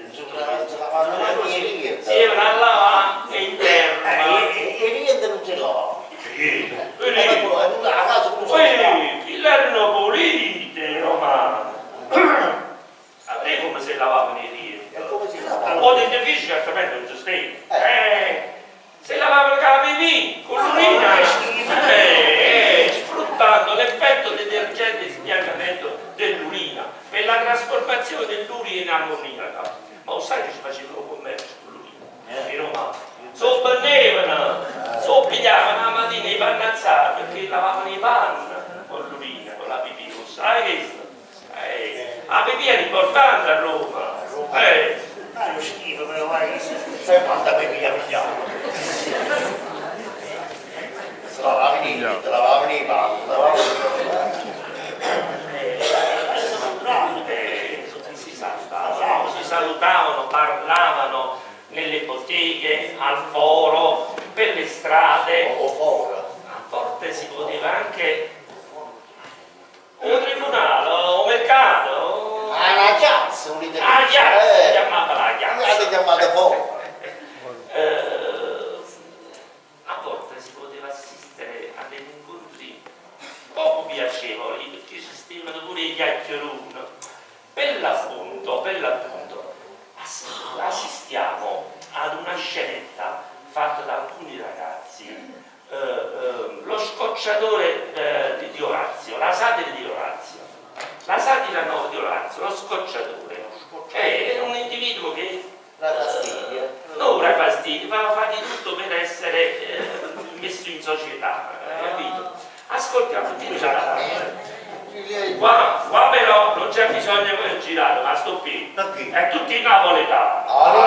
Si erano a lavare in terra. E niente non si lava. Chi l'erano pulite, romano. Avrei come se lavavano i rientri. O dei defici certamente non esisteva. Se lavavano la pipì con l'urina, sfruttando l'effetto detergente di sbiancamento dell'urina per la trasformazione dell'urina in ammoniaca. Ma sai che ci facevano commercio con l'urina? I romani. Soppernevano, pigliavano la mattina i pannazzati perché lavavano i panni con l'urina, con la pipì, lo sai questo? La pipì era importante a Roma. Lo schifo però, vai. Sai quanta pipì pigliamo? Se lavavano i panni, lavavano i panni. Si salutavano, parlavano nelle botteghe, al foro, per le strade. A volte si poteva anche un tribunale, un mercato. La chiazza, si chiamava la chiazza. chiamata foro. A volte si poteva assistere a degli incontri poco piacevoli, perché esistevano pure i chiacchieroni. Per l'appunto, assistiamo ad una scenetta fatta da alcuni ragazzi, lo scocciatore di Orazio, la satira di Orazio, la satira no di Orazio, lo scocciatore, era un individuo che non ora fastidio, fa di tutto per essere messo in società, capito? Ascoltiamo, ti Qua però non c'è bisogno di girare, ma sto qui. È tutti i napoletani.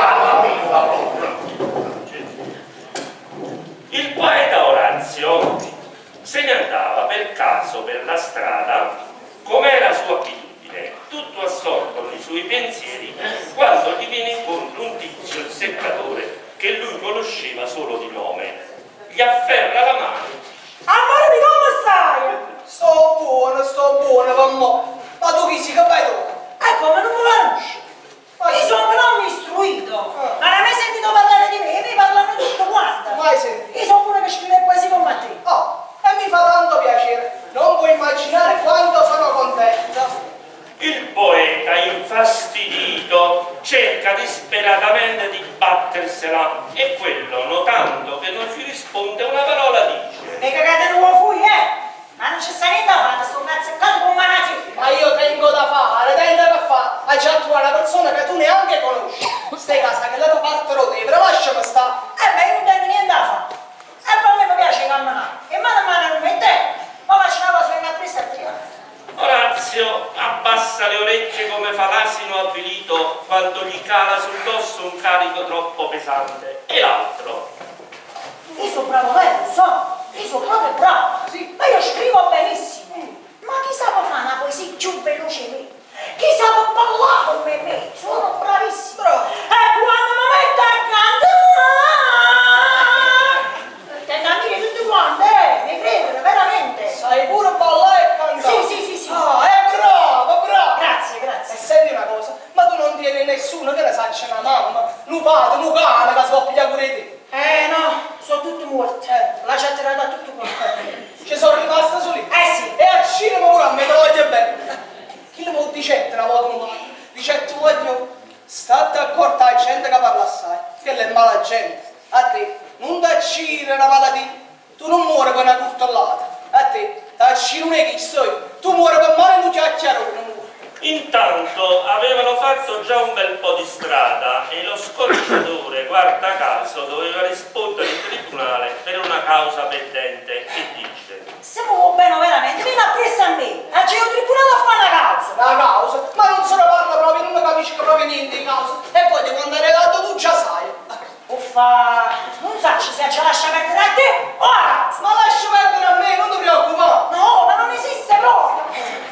Il poeta Orazio se ne andava per caso per la strada, come era sua abitudine, tutto assorto nei suoi pensieri, quando gli viene incontro un tizio, il seccatore, che lui conosceva solo di nome. Gli afferra la mano. Amore mio, come stai? Sto buono, mamma. Ma tu chi sei che vai tu? Come non mi conosci? Io sono un uomo istruito. Ma non hai mai sentito parlare di me? Mi parlano tutto quanto. Mai sentito? Io sono uno che scrive poesie con te. E mi fa tanto piacere. Non puoi immaginare quanto sono contenta. Il poeta, infastidito, cerca disperatamente di battersela e quello, notando che non gli risponde una parola, dice: Mi cagate in uovo fui, Ma non c'è niente da fare, sto nazzeccato con una nazione. Ma io tengo da fare, a già trovare una persona che tu neanche conosci. Stai casa che la tua parte lo devi, però lasciami sta. Ma io non tengo niente da fare. E poi a me mi piace che carico troppo pesante. E l'altro? Io sono bravo, lo so, io sono proprio bravo, sì. Ma io scrivo benissimo. Ma chi sa fare una poesia più veloce di me? Chi sa ballare come me? Sono bravissimo. E quando mi metto a cantare, tengo a dire tutti quanti, mi credere, veramente. Sai pure ballare e cantare? Sì. Ah, è bravo, bravo. Grazie. E senti una cosa, ma tu non tieni nessuno che ne sa c'è una mamma, un padre, un cane che si può pigliare pure te? No, sono tutti morti. Lasciatela da tutto quanto. Ci sono rimasta soli? Sì. E al cinema pure a me, te lo voglio bene. Chi lo vuol dire una volta? Dice tu voglio, state accorta a gente che parla assai, che è mala gente. A te, non ti accire una malattia, tu non muori con una curtollata. A te, ti accire un echistoi, tu muori con male e non ti acchiaro. Intanto avevano fatto già un bel po' di strada e lo scorciatore, guarda caso, doveva rispondere in tribunale per una causa pendente. Che dice? Se muovo bene veramente, vieni appresso a me. C'è un tribunale a fare una causa. Una causa? Ma non se ne parla proprio, non capisci proprio niente di causa. E poi quando è arrivato tu già sai. Uffa, non so se ci lascia perdere a te o a causa. Ma lascia perdere a me, non ti preoccupare. No, ma non esiste proprio.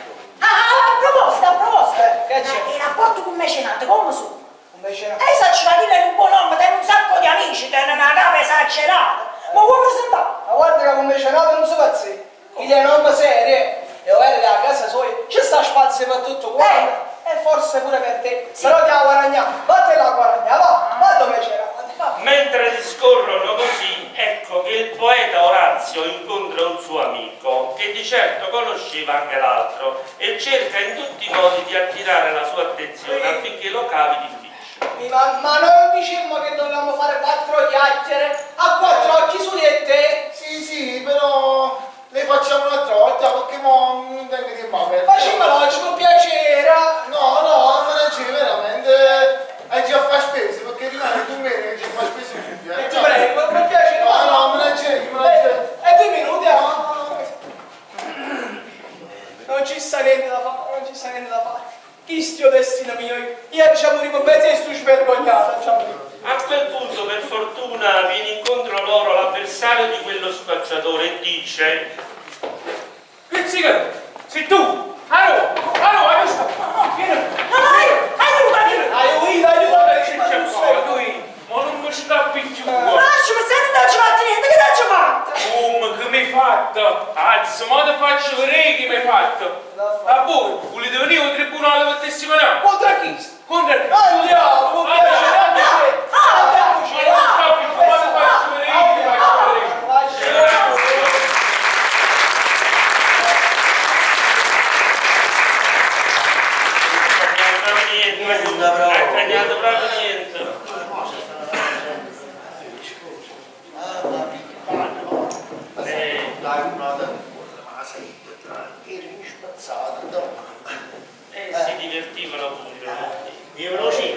A proposito, che c'è? I rapporti con mecenate come sono? Con mecenate? Esagerati lei un buon nome, ten un sacco di amici, ten una capa esagerata. Ma vuoi presentare? Ma guarda che con mecenate non si pazzi. Chi le norme serie, e ora da casa sua, c'è sta spazio per tutto quanto. E forse pure per te. Sì. Però ti ha guadagnato, vattela a guadagnare, va dove mecenate. Mentre discorrono così, ecco che il poeta Orazio incontra un suo amico che di certo conosceva anche l'altro e cerca in tutti i modi di attirare la sua attenzione affinché lo cavi di spiccio. Ma noi dicemmo che dovevamo fare 4 chiacchiere a 4 occhi su di te? Sì, però le facciamo un'altra volta perché non tengo di male. Facciamolo oggi con piacere. No, non c'è veramente. Hai già fatto spese perché rimane tu bene che ci fa spese più. Ti prego, per piacere. No, me ne c'è. E 2 minuti, Non ci sta niente da fare, Chi stio destino mio? Io diciamo di me e sto svergognato, A quel punto, per fortuna, viene incontro loro l'avversario di quello spacciatore e dice: Pizzica, sei tu! Allora, sta! Vieni! Ma non mi scappi più! Ma se non ci fatti niente, che ti ci fatto? Come, che mi hai fatto? Azzo, ma ti faccio vedere che mi hai fatto! A voi, volete venire al tribunale per testimoniare? Contro chi? Contro chi? Andiamo, con piacere, andiamoci! Ma non scappi più, ma ti faccio vedere che ti faccio vedere! Non ha cambiato proprio niente. Si divertivano pure. Io cinema.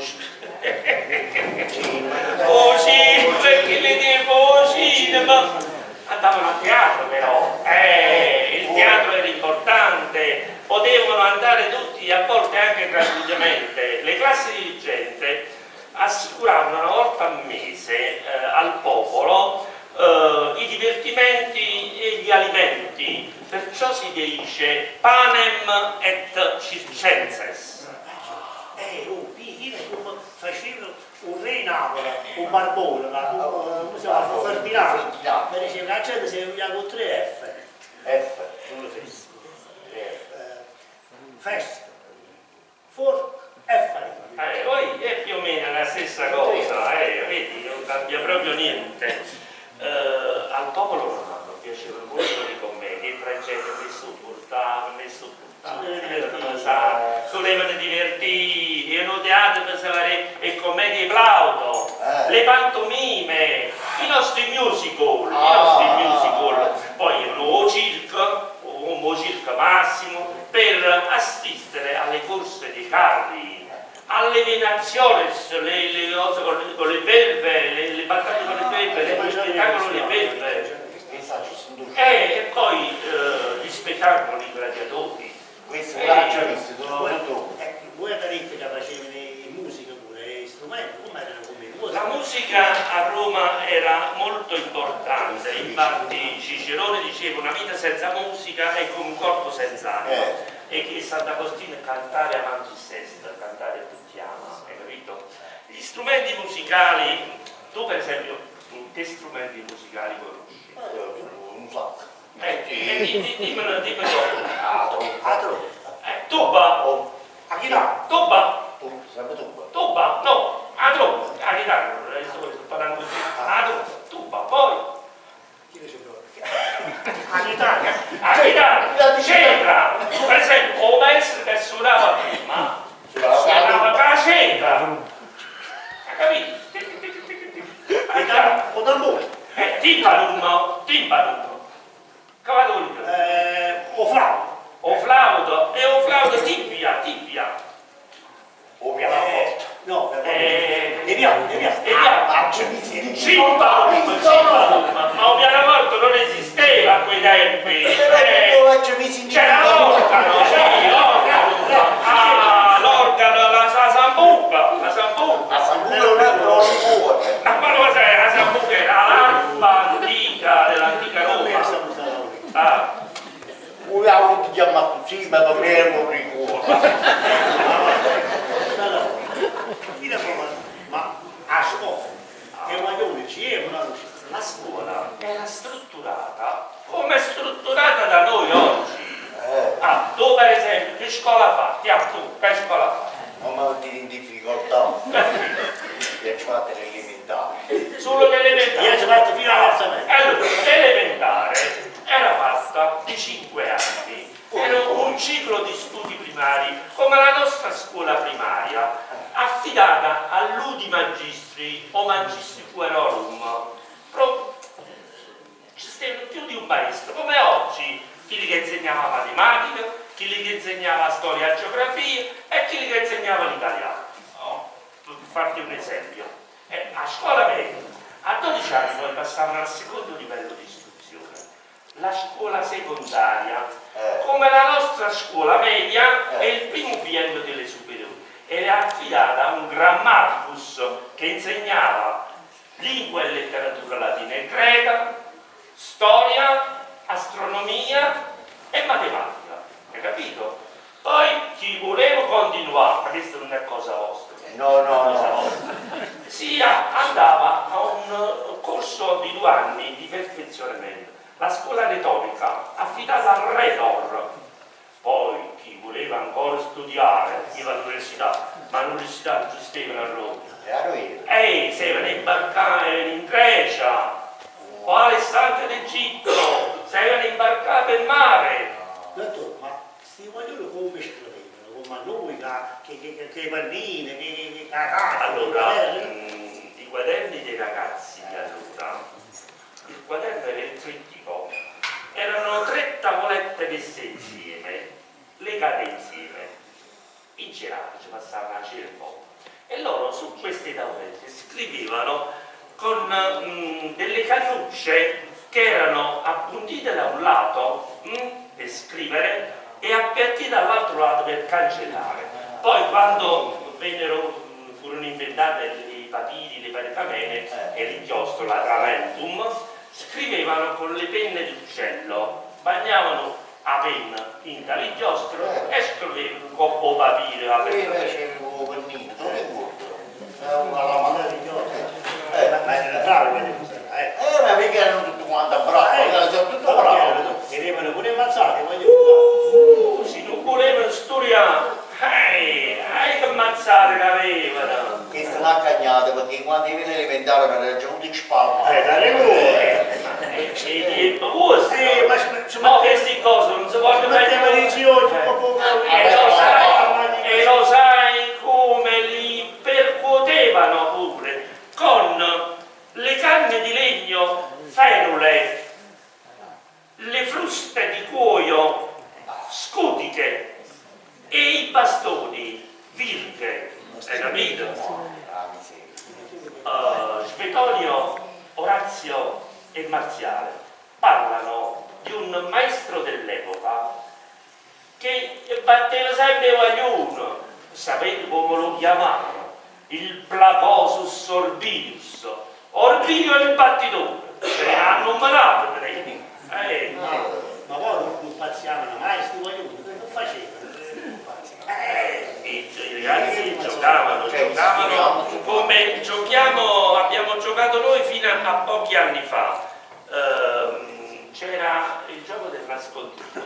Perché le devo cinema? Andavano a teatro però. Il teatro era importante. Potevano andare tutti, a volte anche gratuitamente. Le classi dirigenti assicuravano una volta al mese al popolo i divertimenti e gli alimenti, perciò si dice panem et circenses. Io facevo un re in Napoli, un barbone, come si chiama? Ferdinando. Mi diceva la gente si veniva con 3 F. Non lo festi. Festa, fork e farina. Poi è più o meno la stessa cosa, vedi, non cambia proprio niente. Al popolo romano piaceva molto di commedie, tragedie, volevano divertire, erano teatri per salare e commedie plaudo, le pantomime, i nostri musical, poi erano circa massimo per assistere alle corse dei carri, alle venaciones, le cose con le belve, le battaglie con le belve, le spettacolo con le belve, e poi gli spettacoli gladiatori. Questo l'ha già visto, voi avete detto che facevano musica pure, strumenti, come erano come? La musica a Roma era molto importante, infatti Cicerone diceva una vita senza musica è come un corpo senza anima, e che Sant'Agostino è cantare amantis est, cantare ti ama, hai capito? Gli strumenti musicali, tu per esempio, che strumenti musicali conosci? Un sacco. Dimmelo. Tuba? A chitarra? Tuba? Sempre tuba. Tuba? No, a tromba, a chitarra, sto parlando così. A tuba, poi? A chitarra? A chitarra, c'entra! Per esempio, o maestro che suonava prima, suonava con la c'entra! Ha capito? A chitarra. O tamburo? Timpanum. Cavatore. O flauto? O flauto tibia. O pianoforte. No, e piano. Ma un pianoforte non esisteva a quei tempi. C'era l'organo, l'organo, la sambuca. La sambuca ma cos'è? La sambuca era l'arpa antica dell'antica Roma. Vogliamo ti chiamare così, ma per me non ricordo. Ma a scuola, che maglione ci è una luce? La scuola era strutturata come è strutturata da noi oggi. Tu per esempio che scuola fai? Tu che scuola fai? Non mi metti in difficoltà. Io ci fatto l'elementare. Solo l'elementare? Io ci fatto fino all'alzamento. Allora, l'elementare era fatta di 5 anni. Era un ciclo di studi primari, come la nostra scuola primaria, affidata all'udi magistri o magistri puerorum. Ci stava più di un maestro, come oggi, chi che insegnava matematica, chi che insegnava storia e geografia e chi che insegnava l'italiano. Per farti un esempio. A scuola media, a 12 anni noi passavamo al secondo livello di istruzione, la scuola secondaria, come la nostra scuola media è il primo biennio delle superiori, era affidata a un grammaticus che insegnava lingua e letteratura latina e greca, storia, astronomia e matematica, hai capito? Poi chi voleva continuare, ma questo non è cosa vostra. No. Si andava a un corso di 2 anni di perfezionamento, la scuola retorica, affidata al retor. Poi chi voleva ancora studiare, iva all'università, ma l'università non esisteva a Roma. Si venne imbarcare in Grecia, o Alessandria d'Egitto, si venne imbarcare per mare. Dottore, ma questi vogliono come scrivevano? Come noi, che pannine, che cacate? Allora, i quaderni dei ragazzi di allora, il quaderno era il trittico, erano 3 tavolette messe insieme, legate insieme, in girato ci passavano a cervo, e loro su queste tavolette scrivevano con delle cannucce che erano appuntite da un lato per scrivere e appiattite dall'altro lato per cancellare. Poi quando furono inventate i papiri, le pergamene e l'inchiostro, l'atramentum, scrivevano con le penne d'uccello, bagnavano a penna in tale inchiostro e scrivevano un coppo papiro. Io facevo un pennino, non ricordo. Una lamata di inchiostro. Ma era bravo quelli ma perché erano tutti quanti bravi, erano tutti bravi. Tenevano pure ammazzati, Se non volevano studiare, che ammazzate che avevano. Queste l'ha cagnate perché quando viene elementare mi era già un spalma. Dalle cuore. Ma queste cose non si possono mettere. E lo sai come li percuotevano pure con le canne di legno ferule, le fruste di cuoio scutiche e i bastoni virghe, hai capito? Svetonio, Orazio e Marziale parlano di un maestro dell'epoca che batteva sempre guagliuno, sapete come lo chiamavano? il Placosus Orbilius, Orbilio è il battitore, ce l'hanno un malato per lei. Ma poi non pazziavano mai, sti vogliono, non facevano. I ragazzi giocavano come abbiamo giocato noi fino a pochi anni fa. C'era il gioco del nascondino,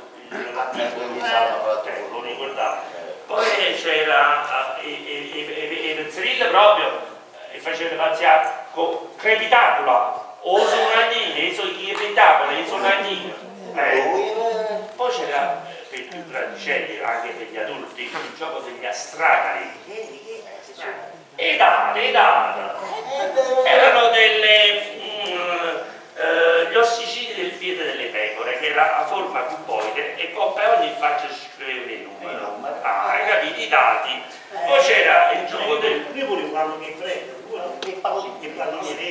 lo ricordavo. Poi c'era i Pezzerille proprio, e facevano pazziare con crepitacula, o sonagnine, i crepitacoli, i sonagnini. Poi c'era per i più grandicelli, anche per gli adulti, il gioco degli astracali. E data. Erano gli ossicidi del piede delle pecore, che era a forma cuboide e per ogni faccia si scriveva il numero. Hai capito? I dati. Poi c'era il gioco del... Io pure quando mi prendo, che palline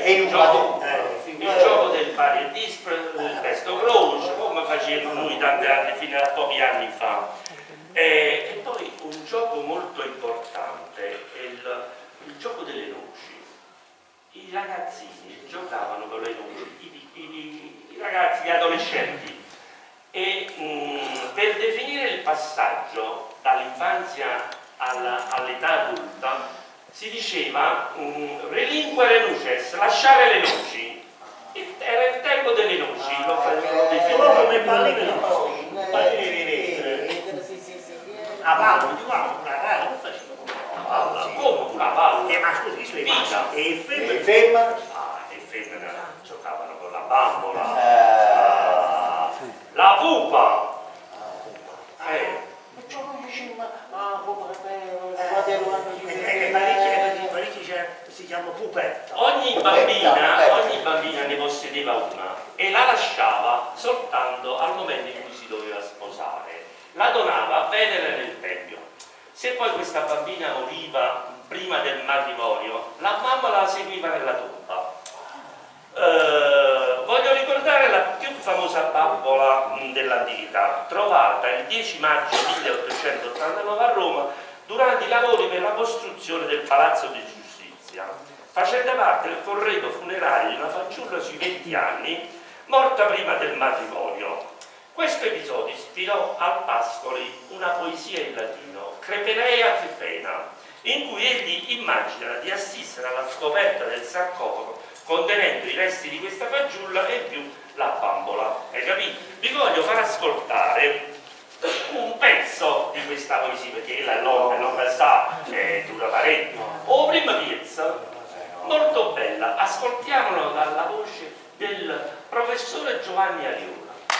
il gioco del pari e disparo, il pesto croce, come facevamo noi tanti anni, fino a pochi anni fa. E poi un gioco molto importante è il gioco delle noci. I ragazzini giocavano con le noci, i ragazzi, gli adolescenti, e per definire il passaggio dall'infanzia all'età adulta si diceva relinquere nuces, lasciare le noci. Era il tempo delle noci, lo definivano come palline a palla, dicevamo una palla, non facevamo come una palla? Ma scusi, sui vita e il femmina giocavano con la bambola, la pupa. Parigi si chiama pupetta. Ogni bambina ne possedeva una e la lasciava soltanto al momento in cui si doveva sposare. La donava a Venere nel tempio. Se poi questa bambina moriva prima del matrimonio, la mamma la seguiva nella tomba. Voglio ricordare la più famosa bambola dell'antichità, trovata il 10 maggio 1889 a Roma durante i lavori per la costruzione del Palazzo di Giustizia, facendo parte del corredo funerario di una fanciulla sui 20 anni, morta prima del matrimonio. Questo episodio ispirò al Pascoli una poesia in latino, Creperea Trifena, in cui egli immagina di assistere alla scoperta del sarcofago contenendo i resti di questa fanciulla e in più la bambola. Hai capito? Vi voglio far ascoltare un pezzo di questa poesia, perché la non sta, dura parecchio. O prima piezza, molto bella, ascoltiamolo dalla voce del professore Giovanni Ariola.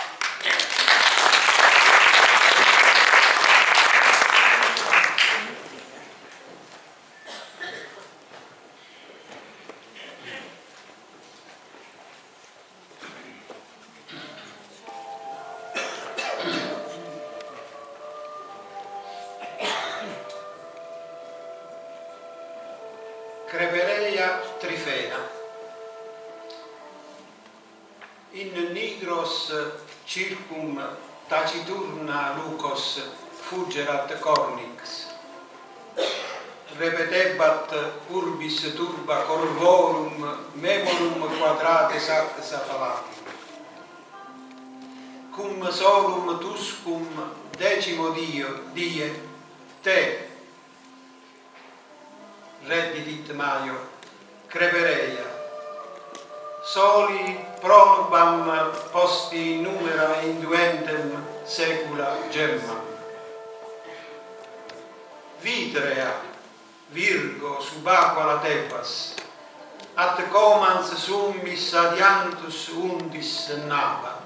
Creperea Trifena. In nigros circum taciturna lucos fugerat cornix, repetebat urbis turba corvorum memorum quadrate saxa palatum, cum solum tuscum decimo die te reddit Maio, Creperea, soli pronubam posti numera induentem secula gemmam. Vitrea, Virgo subaqua latebas, at comans summis adiantus undis nabat.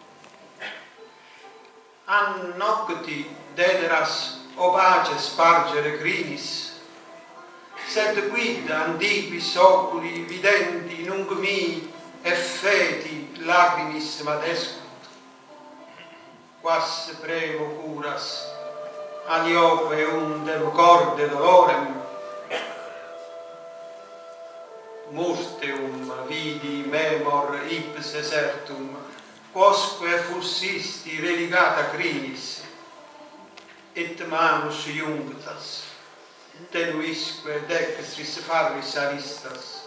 An nocti dederas opace spargere crinis, sed quid antiquis oculi videnti nunc mi effeti lacrimis madescunt, quas premo curas aliope undem corde dolorem, musteum vidi memor ipse certum, quosque fussisti religata crinis, et manus iunctas, tenuisque dextris farris aristas.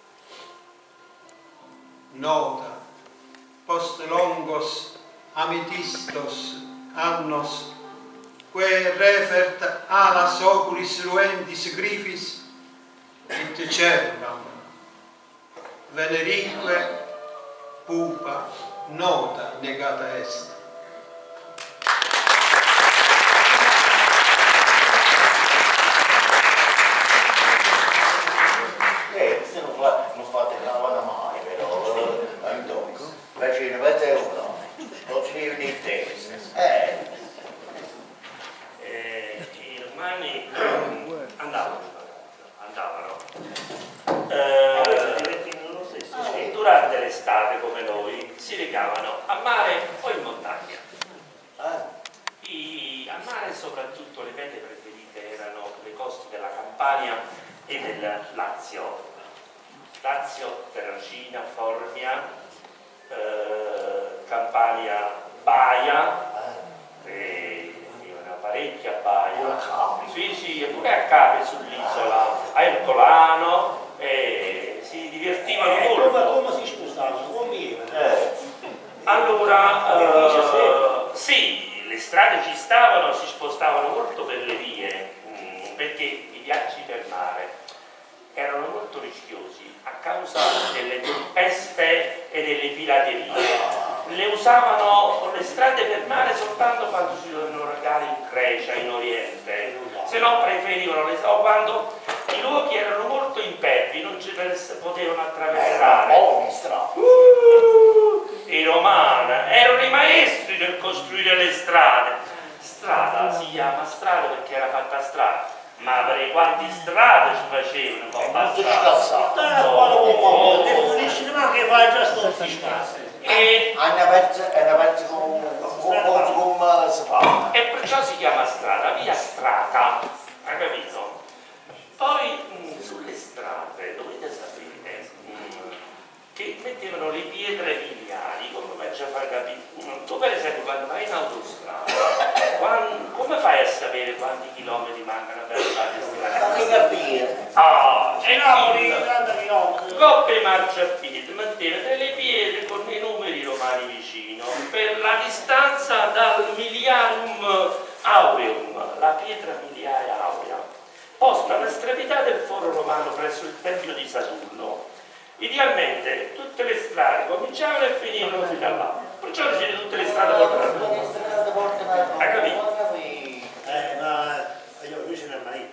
Nota, post longos ametistos annos, que refert alas oculis ruendis griffis, et cervam, venerinque pupa nota negata est. Se non fate la mai, però, invece ne avete uno, non ci viene in testa. I romani andavano durante l'estate come noi si recavano a mare o in montagna. A mare soprattutto le mete preferite erano le coste della Campania e del Lazio, Terracina, Formia, Campania, Baia, una parecchia Baia, sì, e pure a Cape sull'isola, a Ercolano, si divertivano molto. Come si spostavano? Allora, sì, le strade ci stavano, si spostavano molto per le vie, perché i viaggi per mare erano molto rischiosi a causa delle tempeste e delle piraterie. Le usavano le strade per mare soltanto quando si dovevano recare in Grecia, in Oriente, se no preferivano quando i luoghi erano molto impervi, non ci potevano attraversare. I romani erano i maestri nel costruire le strade. Strada si chiama strada perché era fatta strada. Ma per quanti strade ci facevano con passare? Definisci ma che fai già sto fiscale. E perciò si chiama strada, via strata, hai capito? Poi sulle strade dovete sapere che mettevano le pietre miliari, come faccio a far capire? Tu per esempio quando vai in autostrada, come fai a sapere quanti chilometri mancano per arrivare in strada? Coppe marciapiede, metteva delle pietre con i numeri romani vicino, per la distanza dal miliarum aureum, la pietra miliare aurea, posta all'estremità del foro romano presso il tempio di Saturno. Idealmente tutte le strade cominciavano e finivano fino a là, perciò dicevi tutte le strade portano a Roma. Hai capito? Ma lui ce n'è mai.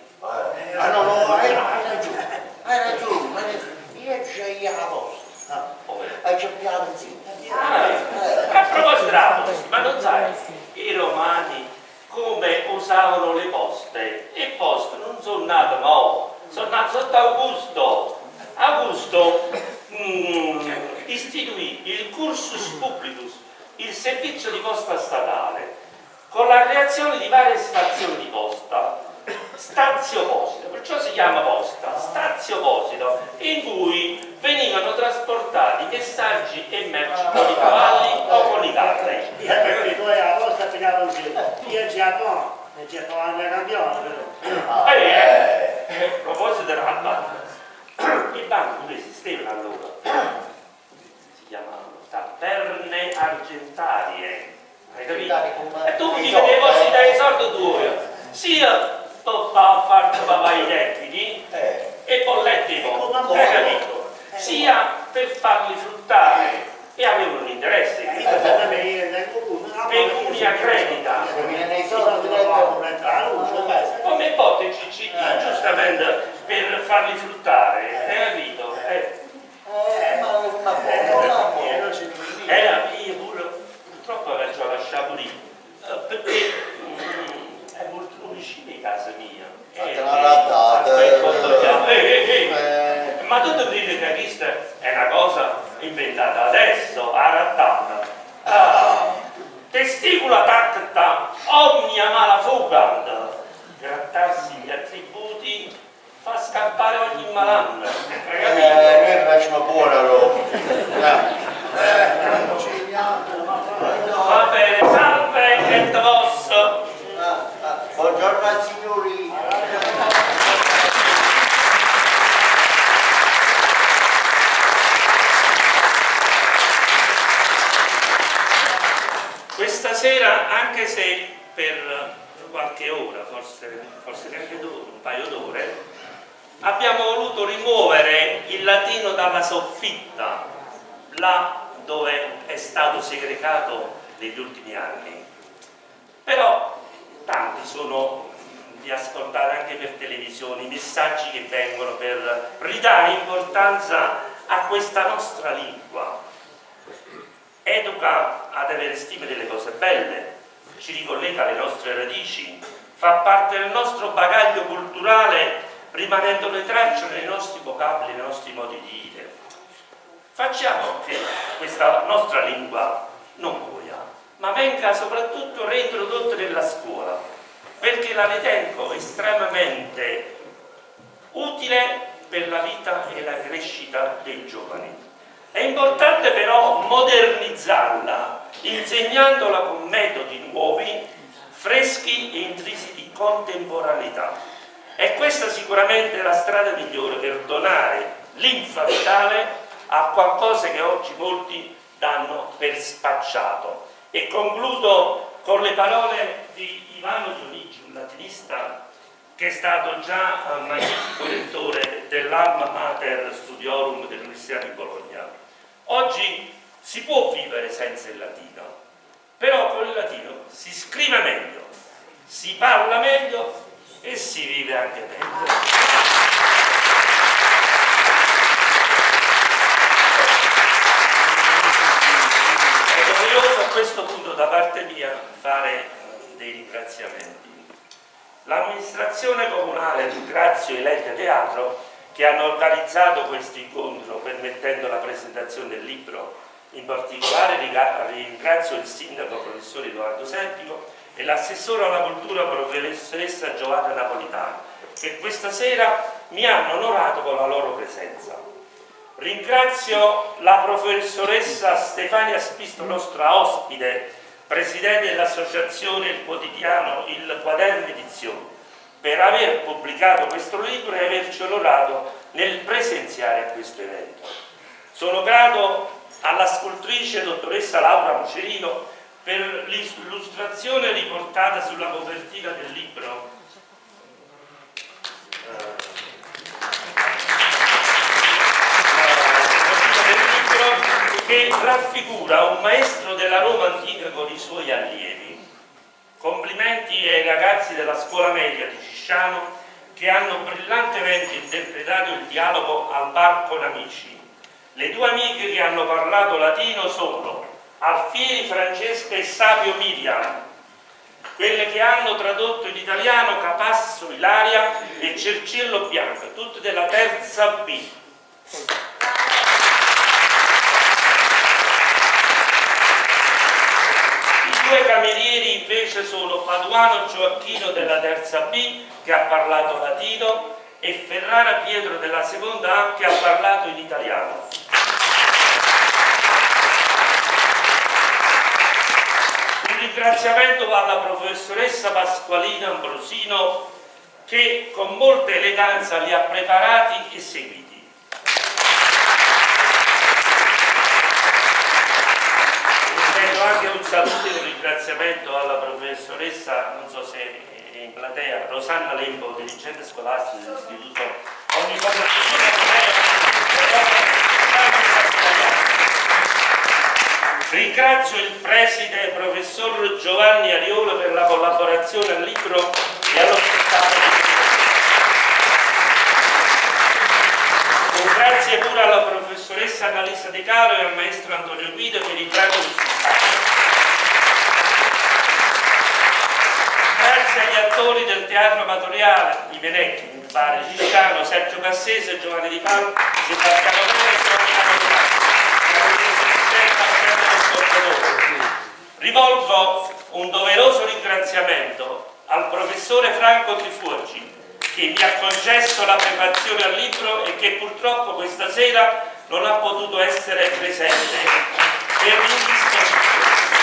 Hai ragione, ma io c'è la posta. C'è piano A proposito della posta, ma non sai, i romani come usavano le poste? Le poste non sono nate mo, sono nate sotto Augusto. Augusto istituì il cursus publicus, il servizio di posta statale, con la creazione di varie stazioni di posta, stazioposito, perciò si chiama posta, stazioposito, in cui venivano trasportati messaggi e merci con i cavalli o con i carri. Perché tu hai la posta appena così, io il Giappone è campione, A proposito della i banchi non esistevano allora, si chiamavano taverne argentarie, hai capito? E tu mi depositare i soldi tuoi, sia a farti papà i debiti e bollette hai capito? Sia per farli fruttare e avevano un interesse, pecunia credita, come botte CCT, giustamente per farli fruttare, hai capito? Io pure purtroppo avevo lasciato lì, perché è molto vicino a casa mia. Ma tu devi dire che questa è una cosa inventata adesso, arattata. Testicula tacta, omnia mala fugand. Grattarsi gli attributi fa scappare ogni malanno. Noi facciamo buona roba. Va bene, salve et vos. Buongiorno signori. sera, anche se per qualche ora, forse neanche un paio d'ore, abbiamo voluto rimuovere il latino dalla soffitta, là dove è stato segregato negli ultimi anni. Però tanti sono di ascoltare anche per televisione i messaggi che vengono per ridare importanza a questa nostra lingua. Educa ad avere stime delle cose belle, ci ricollega alle nostre radici, fa parte del nostro bagaglio culturale, rimanendo le tracce nei nostri vocaboli, nei nostri modi di dire. Facciamo che questa nostra lingua non muoia, ma venga soprattutto reintrodotta nella scuola, perché la ritengo estremamente utile per la vita e la crescita dei giovani. È importante però modernizzarla, insegnandola con metodi nuovi, freschi e intrisi di contemporaneità. E questa sicuramente è la strada migliore per donare linfa vitale a qualcosa che oggi molti danno per spacciato. E concludo con le parole di Ivano Dionigi, un latinista che è stato già magnifico lettore dell'Alma Mater Studiorum dell'Università di Bologna. Oggi si può vivere senza il latino, però con il latino si scrive meglio, si parla meglio e si vive anche meglio. È doveroso a questo punto da parte mia fare dei ringraziamenti. L'amministrazione comunale ringrazio i Lente Teatro che hanno organizzato questo incontro permettendo la presentazione del libro. In particolare ringrazio il sindaco professor Edoardo Sempico e l'assessore alla cultura professoressa Giovanna Napolitano, che questa sera mi hanno onorato con la loro presenza. Ringrazio la professoressa Stefania Spisto, nostra ospite, presidente dell'associazione Il Quotidiano Il Quaderno Edizioni, per aver pubblicato questo libro e averci onorato nel presenziare a questo evento. Sono grato alla scrittrice dottoressa Laura Mucerino per l'illustrazione riportata sulla copertina del libro. Che raffigura un maestro della Roma antica con i suoi allievi. Complimenti ai ragazzi della scuola media di Cisciano che hanno brillantemente interpretato il dialogo al bar con amici. Le due amiche che hanno parlato latino sono Alfieri Francesca e Savio Miriam, quelle che hanno tradotto in italiano Capasso Ilaria e Cerciello Bianca, tutte della terza B. I due camerieri invece sono Paduano Gioacchino della terza B, che ha parlato latino, e Ferrara Pietro della seconda A, che ha parlato in italiano. Un ringraziamento va alla professoressa Pasqualina Ambrosino, che con molta eleganza li ha preparati e seguiti. Anche un saluto e un ringraziamento alla professoressa, non so se è in platea, Rosanna Lembo, dirigente scolastico dell'istituto Ringrazio il preside professor Giovanni Ariola per la collaborazione al libro e allo spettacolo. Un grazie pure alla professoressa Annalisa De Caro e al maestro Antonio Guido per il grado di Grazie agli attori del teatro amatoriale, i Venecchi, il padre Cisciano, Sergio Cassese, Giovanni Di Palma, Sebastiano Pérez, Rivolgo un doveroso ringraziamento al professore Franco Trifuoci, che mi ha concesso la prefazione al libro e che purtroppo questa sera non ha potuto essere presente per l'indisposizione.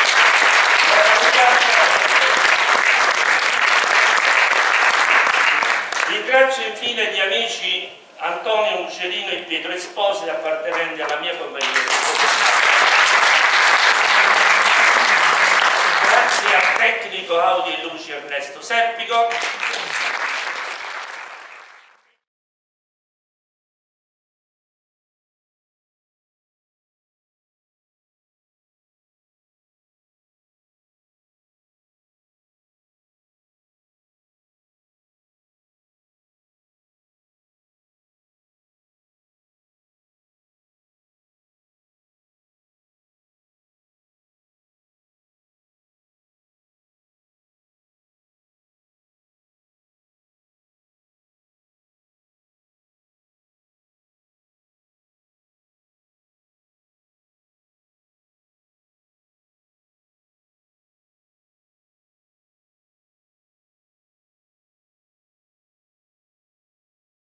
Ringrazio infine gli amici Antonio Mucerino e Pietro Esposi, appartenenti alla mia compagnia. Grazie al tecnico audio e luci Ernesto Serpico.